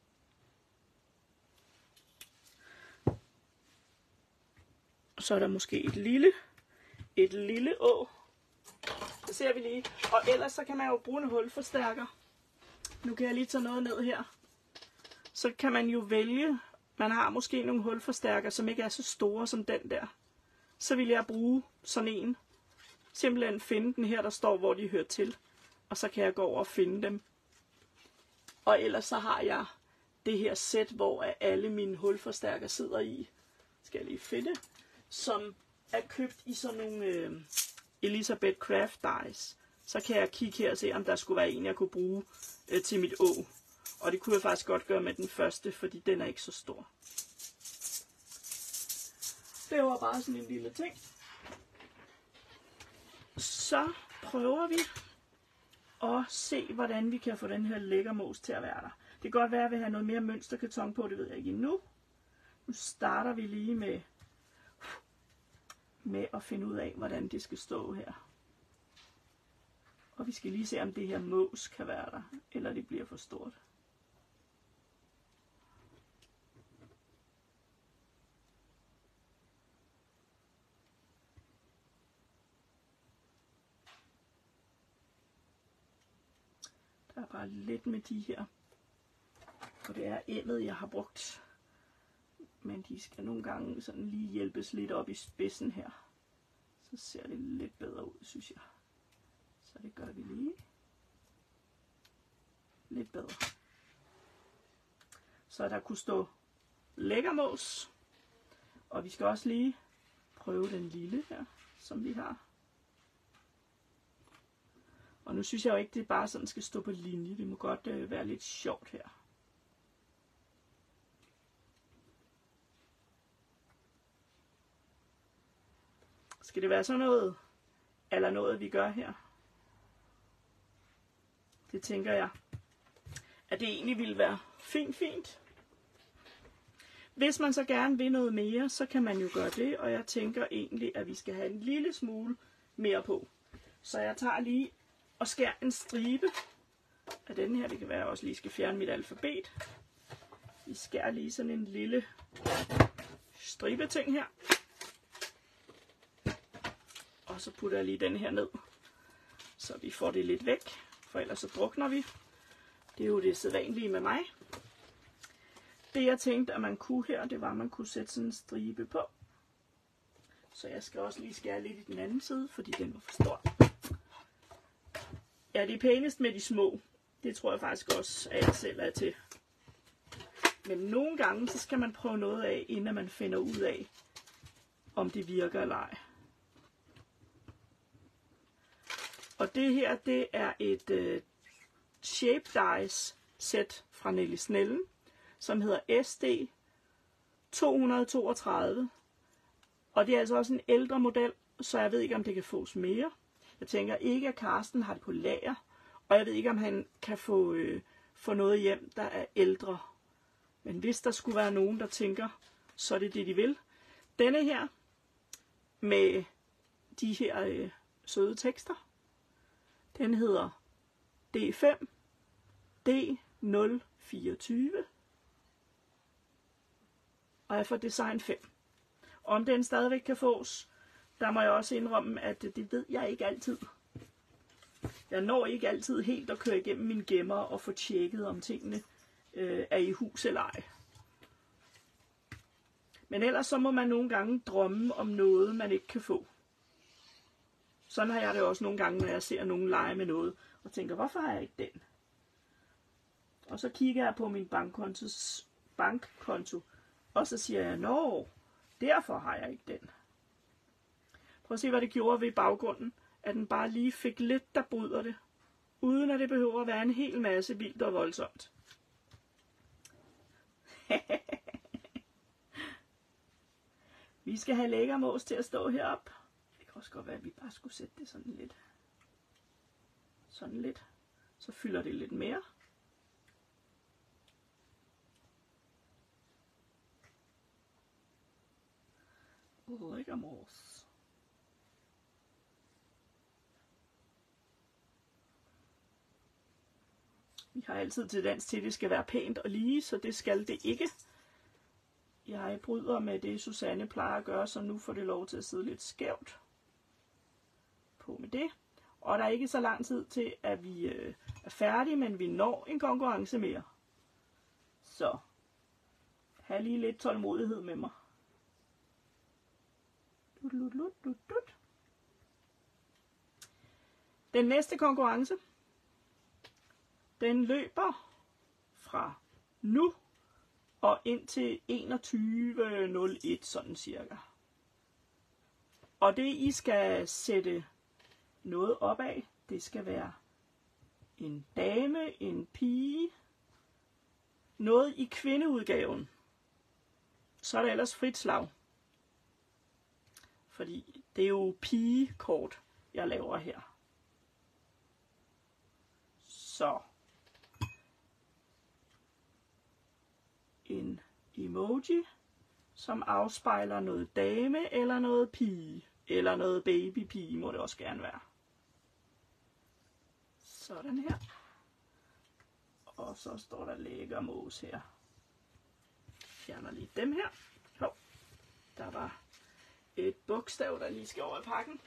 Og så er der måske et lille å. Det ser vi lige. Og ellers så kan man jo bruge en hulforstærker. Nu kan jeg lige tage noget ned her. Så kan man jo vælge, man har måske nogle hulforstærker, som ikke er så store som den der. Så vil jeg bruge sådan en. Simpelthen finde den her, der står, hvor de hører til. Og så kan jeg gå over og finde dem. Og ellers så har jeg det her sæt, hvor alle mine hulforstærker sidder i. Skal jeg lige finde. Som er købt i sådan nogle Elizabeth Craft dies. Så kan jeg kigge her og se, om der skulle være en, jeg kunne bruge til mit å. Og det kunne jeg faktisk godt gøre med den første, fordi den er ikke så stor. Det var bare sådan en lille ting. Så prøver vi at se, hvordan vi kan få den her lækkermos til at være der. Det kan godt være, at jeg vil have noget mere mønsterkarton på, det ved jeg ikke endnu. Nu starter vi lige med at finde ud af, hvordan det skal stå her. Og vi skal lige se, om det her mås kan være der, eller det bliver for stort. Der er bare lidt med de her, og det er emmet, jeg har brugt. Men de skal nogle gange sådan lige hjælpes lidt op i spidsen her. Så ser det lidt bedre ud, synes jeg. Så det gør vi lige. Lidt bedre. Så der kunne stå lækkermås. Og vi skal også lige prøve den lille her, som vi har. Og nu synes jeg jo ikke, det bare sådan skal stå på linje. Det må godt være lidt sjovt her. Skal det være sådan noget, eller noget vi gør her? Det tænker jeg, at det egentlig ville være fint. Hvis man så gerne vil noget mere, så kan man jo gøre det, og jeg tænker egentlig, at vi skal have en lille smule mere på. Så jeg tager lige og skærer en stribe af den her. Det kan være, at jeg også lige skal fjerne mit alfabet. Vi skærer lige sådan en lille stribe ting her. Og så putter jeg lige den her ned, så vi får det lidt væk, for ellers så drukner vi. Det er jo det sædvanlige med mig. Det jeg tænkte, at man kunne her, det var, at man kunne sætte sådan en stribe på. Så jeg skal også lige skære lidt i den anden side, fordi den var for stor. Ja, det er pænest med de små. Det tror jeg faktisk også, at jeg selv er til. Men nogle gange, så skal man prøve noget af, inden man finder ud af, om det virker eller ej. Og det her, det er et Shape Dies sæt fra Nelly Snellen, som hedder SD 232. Og det er altså også en ældre model, så jeg ved ikke, om det kan fås mere. Jeg tænker ikke, at Carsten har det på lager, og jeg ved ikke, om han kan få noget hjem, der er ældre. Men hvis der skulle være nogen, der tænker, så er det det, de vil. Denne her, med de her søde tekster, den hedder D5 D024, og er for design 5. Om den stadigvæk kan fås, der må jeg også indrømme, at det ved jeg ikke altid. Jeg når ikke altid helt at køre igennem mine gemmer og få tjekket, om tingene er i hus eller ej. Men ellers så må man nogle gange drømme om noget, man ikke kan få. Sådan har jeg det også nogle gange, når jeg ser nogen lege med noget, og tænker, hvorfor har jeg ikke den? Og så kigger jeg på min bankkonto, og så siger jeg, nå, derfor har jeg ikke den. Prøv at se, hvad det gjorde ved baggrunden, at den bare lige fik lidt, der bryder det, uden at det behøver at være en hel masse vildt og voldsomt. Vi skal have lækkermås til at stå heroppe. Det kan også godt være, at vi bare skulle sætte det sådan lidt. Sådan lidt. Så fylder det lidt mere. Lækkermås. Vi har altid tendens til, at det skal være pænt og lige, så det skal det ikke. Jeg bryder med det, Susanne plejer at gøre, så nu får det lov til at sidde lidt skævt. På med det. Og der er ikke så lang tid til, at vi er færdige, men vi når en konkurrence mere. Så have lige lidt tålmodighed med mig. Den næste konkurrence, den løber fra nu og ind til 21.01, sådan cirka. Og det, I skal sætte noget op af, det skal være en dame, en pige, noget i kvindeudgaven. Så er der ellers frit slag. Fordi det er jo pigekort, jeg laver her. Så en emoji, som afspejler noget dame eller noget pige. Eller noget babypige må det også gerne være. Sådan her. Og så står der lækkermås her. Fjerner lige dem her. Hov, der var et bogstav, der lige skal over i pakken.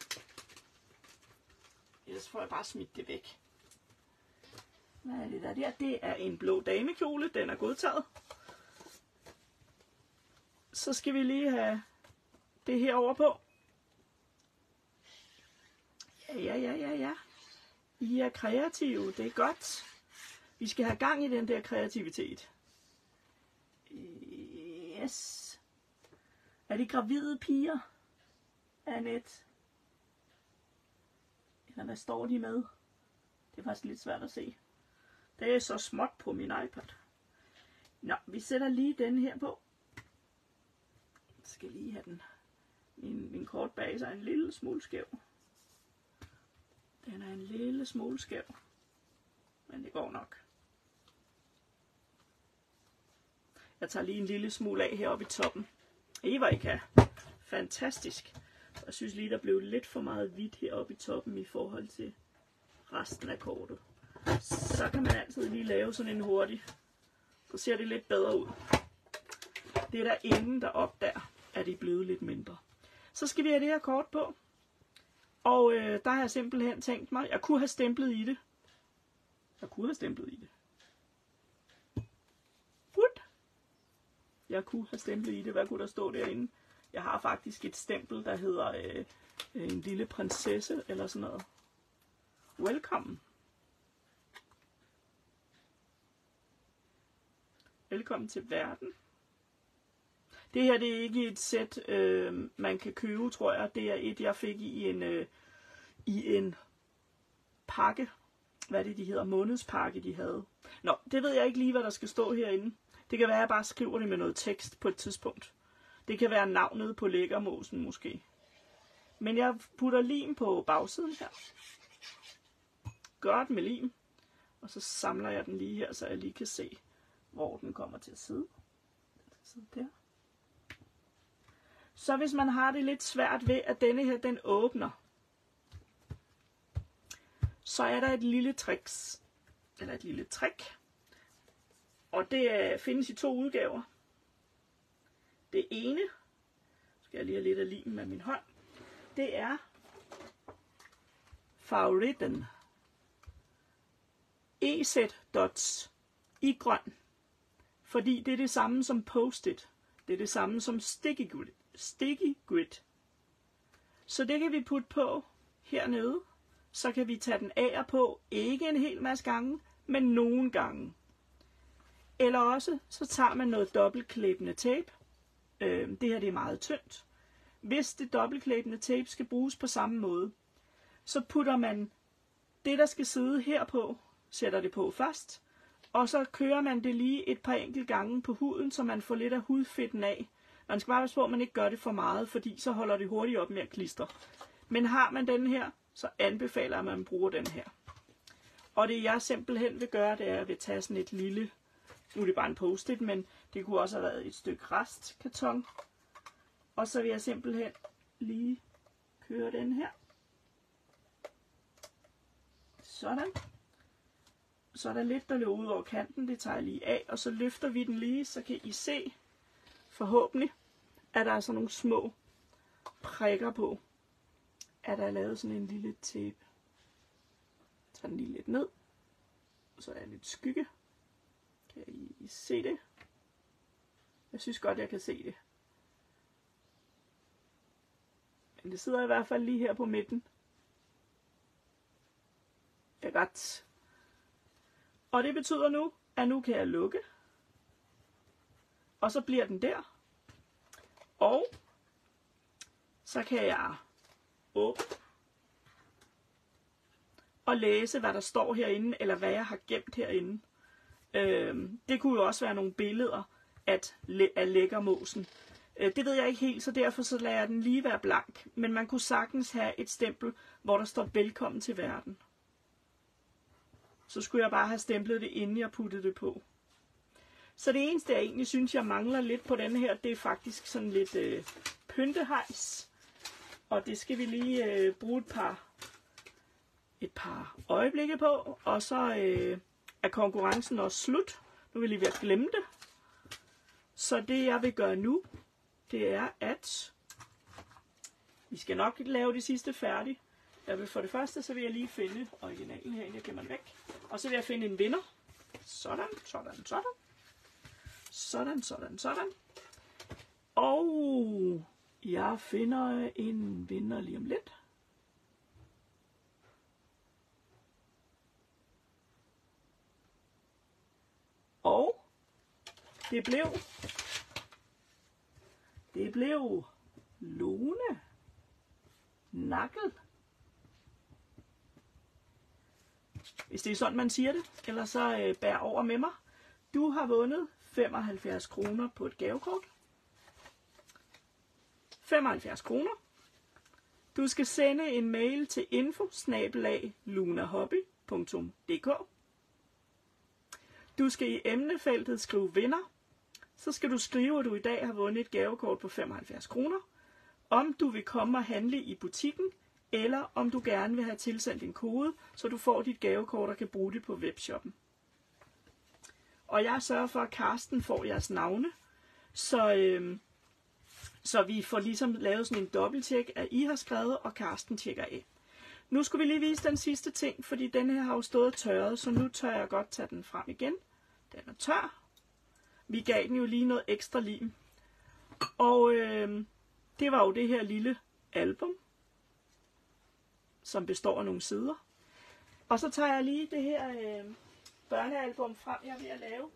Ellers får jeg bare smidt det væk. Hvad er det der? Det er en blå damekjole. Den er godtaget. Så skal vi lige have det her over på. Ja. I er kreative. Det er godt. Vi skal have gang i den der kreativitet. Yes. Er det gravide piger, Annette? Eller hvad står de med? Det er faktisk lidt svært at se. Det er så småt på min iPad. Nå, vi sætter lige den her på. Jeg skal lige have den. Min kortbase er en lille smule skæv. Den er en lille smule skæv. Men det går nok. Jeg tager lige en lille smule af heroppe i toppen. Eva, fantastisk. Jeg synes lige, der blev lidt for meget hvidt heroppe i toppen i forhold til resten af kortet. Så kan man altid lige lave sådan en hurtig. Så ser det lidt bedre ud. Det er der ingen, der opdager, at det er blevet lidt mindre. Så skal vi have det her kort på. Og der har jeg simpelthen tænkt mig, jeg kunne have stemplet i det. Jeg kunne have stemplet i det. Hvad kunne der stå derinde? Jeg har faktisk et stempel, der hedder en lille prinsesse eller sådan noget. Velkommen. Velkommen til verden. Det her, det er ikke et sæt, man kan købe, tror jeg. Det er et, jeg fik i en pakke. Hvad er det, de hedder? Månedspakke, de havde. Nå, det ved jeg ikke lige, hvad der skal stå herinde. Det kan være, at jeg bare skriver det med noget tekst på et tidspunkt. Det kan være navnet på læggermåsen måske. Men jeg putter lim på bagsiden her. Godt med lim. Og så samler jeg den lige her, så jeg lige kan se, hvor den kommer til at sidde. Der. Så hvis man har det lidt svært ved, at denne her, den åbner, så er der et lille trick. Og det findes i 2 udgaver. Det ene, skal jeg lige have lidt af limen med min hånd, det er favoritten. EZ Dots i grøn. Fordi det er det samme som Post-it. Det er det samme som Sticky Grid. Så det kan vi putte på hernede. Så kan vi tage den af og på, ikke en hel masse gange, men nogle gange. Eller også, så tager man noget dobbeltklæbende tape. Det her det er meget tyndt. Hvis det dobbeltklæbende tape skal bruges på samme måde, så putter man det, der skal sidde herpå, sætter det på først, og så kører man det lige et par enkelte gange på huden, så man får lidt af hudfedten af. Man skal bare passe på, at man ikke gør det for meget, fordi så holder det hurtigt op med at klistre. Men har man den her, så anbefaler jeg, at man bruger den her. Og det jeg simpelthen vil gøre, det er, at jeg vil tage sådan et lille, nu er det bare en post-it, men det kunne også have været et stykke restkarton. Og så vil jeg simpelthen lige køre den her. Sådan. Så er der lidt, der løber ud over kanten, det tager jeg lige af, og så løfter vi den lige, så kan I se, forhåbentlig, at der er sådan nogle små prikker på, at der er lavet sådan en lille tape. Tag den lige lidt ned, så er der lidt skygge. Kan I se det? Jeg synes godt, jeg kan se det. Men det sidder i hvert fald lige her på midten. Det er godt. Og det betyder nu, at nu kan jeg lukke. Og så bliver den der. Og så kan jeg åbne. Og læse, hvad der står herinde, eller hvad jeg har gemt herinde. Det kunne jo også være nogle billeder af læggermåsen. Det ved jeg ikke helt, så derfor så lader jeg den lige være blank. Men man kunne sagtens have et stempel, hvor der står velkommen til verden. Så skulle jeg bare have stemplet det, inden jeg puttede det på. Så det eneste, jeg egentlig synes, jeg mangler lidt på den her, det er faktisk sådan lidt pyntehejs. Og det skal vi lige bruge et par øjeblikke på. Og så er konkurrencen også slut. Nu vil jeg lige ved at glemme det. Så det, jeg vil gøre nu, det er, at vi skal nok lave det sidste færdigt. Jeg vil for det første, så vil jeg lige finde originalen herinde, jeg gemmer den væk. Og så vil jeg finde en vinder. Sådan, sådan, sådan. Sådan, sådan, sådan. Og jeg finder en vinder lige om lidt. Og det blev Lone Nakkel. Hvis det er sådan, man siger det. Ellers så bær over med mig. Du har vundet 75 kroner på et gavekort. 75 kroner. Du skal sende en mail til info@lunahobby.dk. Du skal i emnefeltet skrive vinder. Så skal du skrive, at du i dag har vundet et gavekort på 75 kroner. Om du vil komme og handle i butikken, eller om du gerne vil have tilsendt en kode, så du får dit gavekort og kan bruge det på webshoppen. Og jeg sørger for, at Karsten får jeres navne, så vi får ligesom lavet sådan en dobbelttjek, at I har skrevet, og Karsten tjekker af. Nu skal vi lige vise den sidste ting, fordi den her har jo stået tørret, så nu tør jeg godt tage den frem igen. Den er tør. Vi gav den jo lige noget ekstra lim. Og det var jo det her lille album, som består af nogle sider. Og så tager jeg lige det her børnealbum frem, jeg er ved at lave.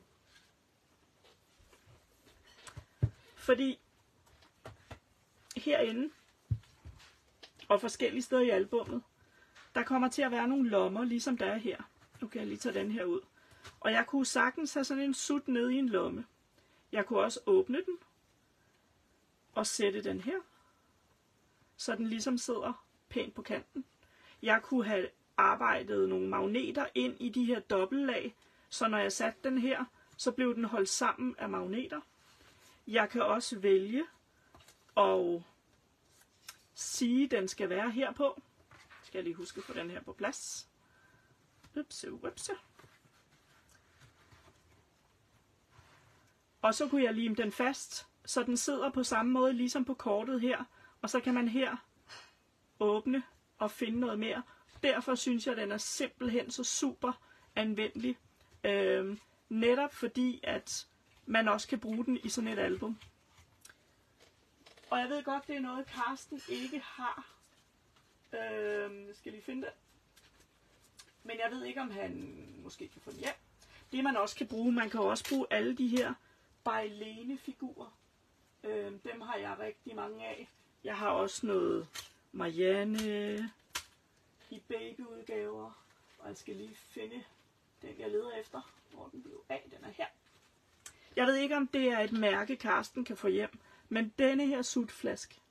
Fordi herinde, og forskellige steder i albummet, der kommer til at være nogle lommer, ligesom der er her. Nu kan jeg lige tage den her ud. Og jeg kunne sagtens have sådan en sut nede i en lomme. Jeg kunne også åbne den. at sætte den her, så den ligesom sidder pænt på kanten. Jeg kunne have arbejdet nogle magneter ind i de her dobbeltlag, så når jeg satte den her, så blev den holdt sammen af magneter. Jeg kan også vælge at sige, at den skal være her på. Skal jeg lige huske at få den her på plads. Upse. Og så kunne jeg lime den fast, så den sidder på samme måde, ligesom på kortet her. Og så kan man her åbne og finde noget mere. Derfor synes jeg, at den er simpelthen så super anvendelig. Netop fordi, at man også kan bruge den i sådan et album. Og jeg ved godt, det er noget, Karsten ikke har. Jeg skal lige finde det. Men jeg ved ikke, om han måske kan få den hjem. Det man også kan bruge, man kan også bruge alle de her Bejlene-figurer. Dem har jeg rigtig mange af. Jeg har også noget Marianne i babyudgaver. Og jeg skal lige finde den, jeg leder efter. Hvor den blev af. Den er her. Jeg ved ikke, om det er et mærke, Karsten kan få hjem. Men denne her sutflaske.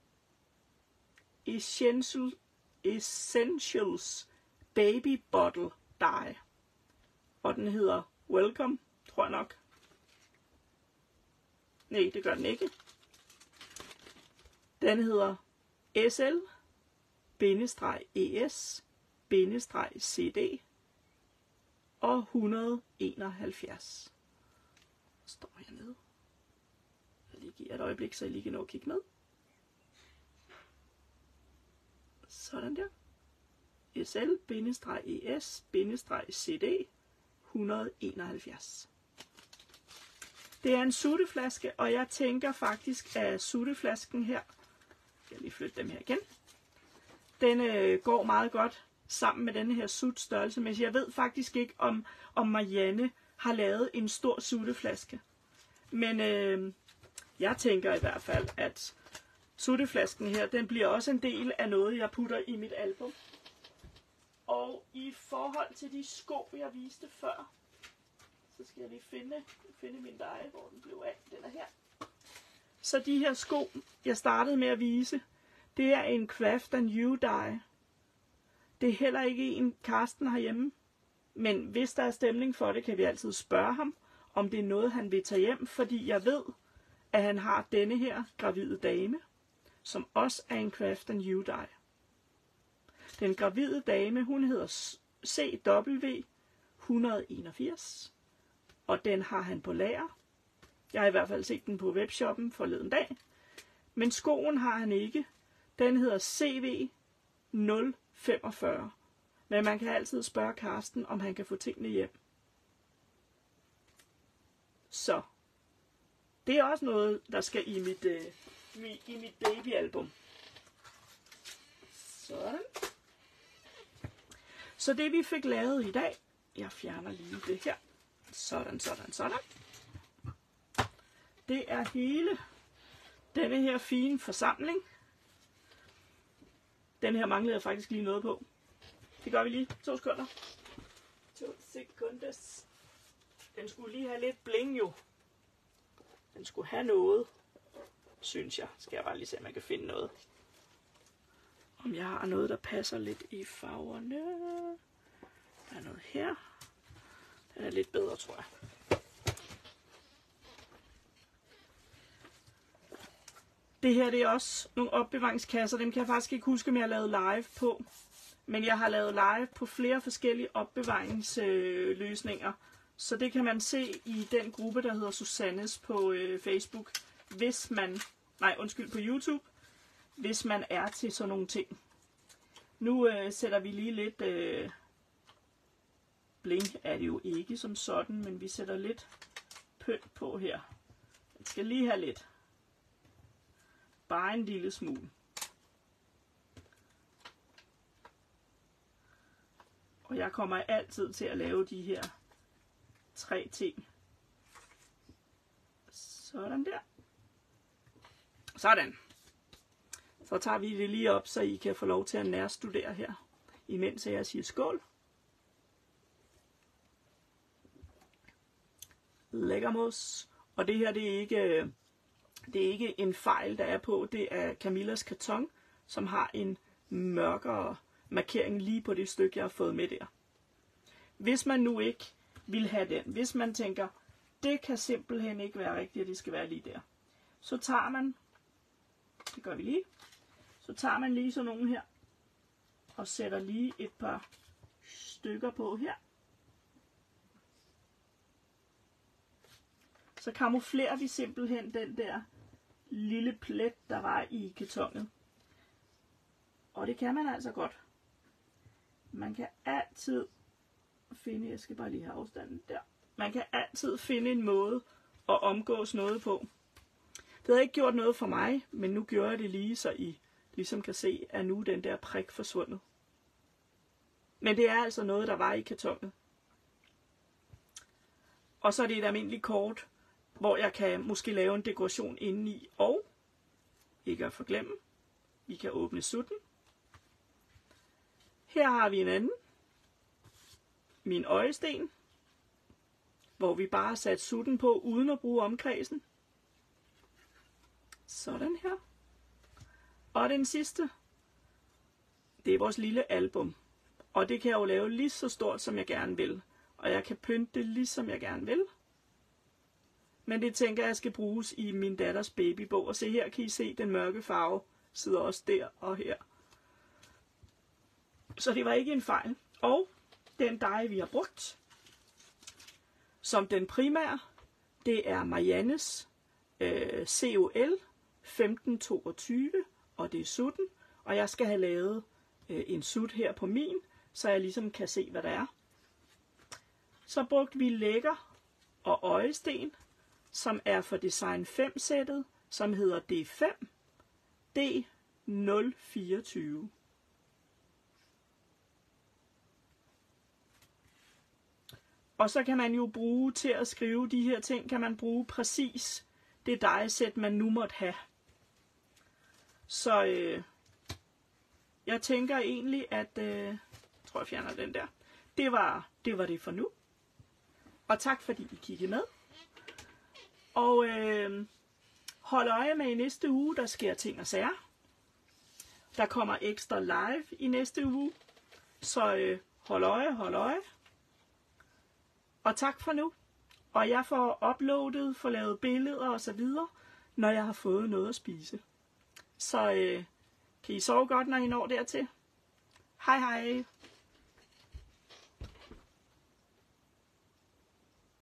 Essentials Baby Bottle Dye. Og den hedder Welcome, tror jeg nok. Nej, det gør den ikke. Den hedder SL-ES-CD og 171. Står hernede. Jeg lige giver et øjeblik, så jeg lige kan nå at kigge med. Sådan der. SL-ES-CD 171. Det er en sutteflaske, og jeg tænker faktisk, at sutteflasken her, jeg lige flytte dem her igen, den går meget godt sammen med denne her sutstørrelse, men jeg ved faktisk ikke, om Marianne har lavet en stor sutteflaske. Men jeg tænker i hvert fald, at sutteflasken her, den bliver også en del af noget, jeg putter i mit album. Og i forhold til de sko, jeg viste før, så skal jeg lige finde min dej, hvor den blev af. Den er her. Så de her sko, jeg startede med at vise, det er en Craft & You dye. Det er heller ikke en, Karsten herhjemme. Men hvis der er stemning for det, kan vi altid spørge ham, om det er noget, han vil tage hjem. Fordi jeg ved, at han har denne her gravide dame, som også er en Craft & You dye. Den gravide dame, hun hedder CW 181, og den har han på lager. Jeg har i hvert fald set den på webshoppen forleden dag. Men skoen har han ikke. Den hedder CV 045. Men man kan altid spørge Karsten, om han kan få tingene hjem. Så det er også noget, der skal i mit babyalbum. Sådan. Så det vi fik lavet i dag, jeg fjerner lige det her. Sådan. Det er hele denne her fine forsamling. Den her manglede jeg faktisk lige noget på. Det gør vi lige. 2 sekunder. 2 sekunder. Den skulle lige have lidt bling jo. Den skulle have noget, synes jeg. Skal jeg bare lige se, om jeg kan finde noget. Om jeg har noget, der passer lidt i farverne. Der er noget her. Den er lidt bedre, tror jeg. Det her, det er også nogle opbevaringskasser. Dem kan jeg faktisk ikke huske, om jeg har lavet live på. Men jeg har lavet live på flere forskellige opbevaringsløsninger. Så det kan man se i den gruppe, der hedder Susannes på Facebook. Hvis man, på YouTube. Hvis man er til sådan nogle ting. Nu sætter vi lige lidt bling, er det jo ikke som sådan, men vi sætter lidt pynt på her. Den skal lige have lidt. Bare en lille smule. Og jeg kommer altid til at lave de her 3 ting. Sådan der. Sådan. Så tager vi det lige op, så I kan få lov til at nærstudere her, imens jeg siger skål. Lækker mos. Og det her, det er ikke Det er ikke en fejl, der er på. Det er Camillas karton, som har en mørkere markering lige på det stykke, jeg har fået med der. Hvis man nu ikke vil have den, hvis man tænker, det kan simpelthen ikke være rigtigt, at det skal være lige der, så tager man, det gør vi lige, så tager man lige sådan nogle her, og sætter lige et par stykker på her. Så kamuflerer vi simpelthen den der lille plet, der var i kartonet. Og det kan man altså godt. Man kan altid finde, jeg skal bare lige have afstanden der. Man kan altid finde en måde at omgås noget på. Det havde ikke gjort noget for mig, men nu gjorde jeg det lige, så I ligesom kan se, at nu den der prik forsvundet. Men det er altså noget, der var i kartonet. Og så er det et almindeligt kort, hvor jeg kan måske lave en dekoration indeni, og ikke at forglemme, vi kan åbne sutten. Her har vi en anden, min øjesten, hvor vi bare har sat sutten på, uden at bruge omkredsen. Sådan her. Og den sidste, det er vores lille album. Og det kan jeg jo lave lige så stort, som jeg gerne vil. Og jeg kan pynte det lige som jeg gerne vil. Men det tænker jeg skal bruges i min datters babybog. Og se her kan I se, den mørke farve sidder også der og her. Så det var ikke en fejl. Og den dej vi har brugt som den primære, det er Mariannes COL 1522, og det er sutten. Og jeg skal have lavet en sut her på min, så jeg ligesom kan se, hvad der er. Så brugte vi lækker og øjesten, som er for Design 5-sættet, som hedder D5 D024. Og så kan man jo bruge til at skrive de her ting, kan man bruge præcis det dejesæt, man nu måtte have. Så jeg tænker egentlig, at jeg tror, jeg fjerner den der. Det var det for nu. Og tak fordi I kiggede med. Og hold øje med i næste uge, der sker ting og sager. Der kommer ekstra live i næste uge. Så hold øje. Og tak for nu. Og jeg får uploadet, får lavet billeder og så videre, når jeg har fået noget at spise. Så kan I sove godt, når I når dertil. Hej hej.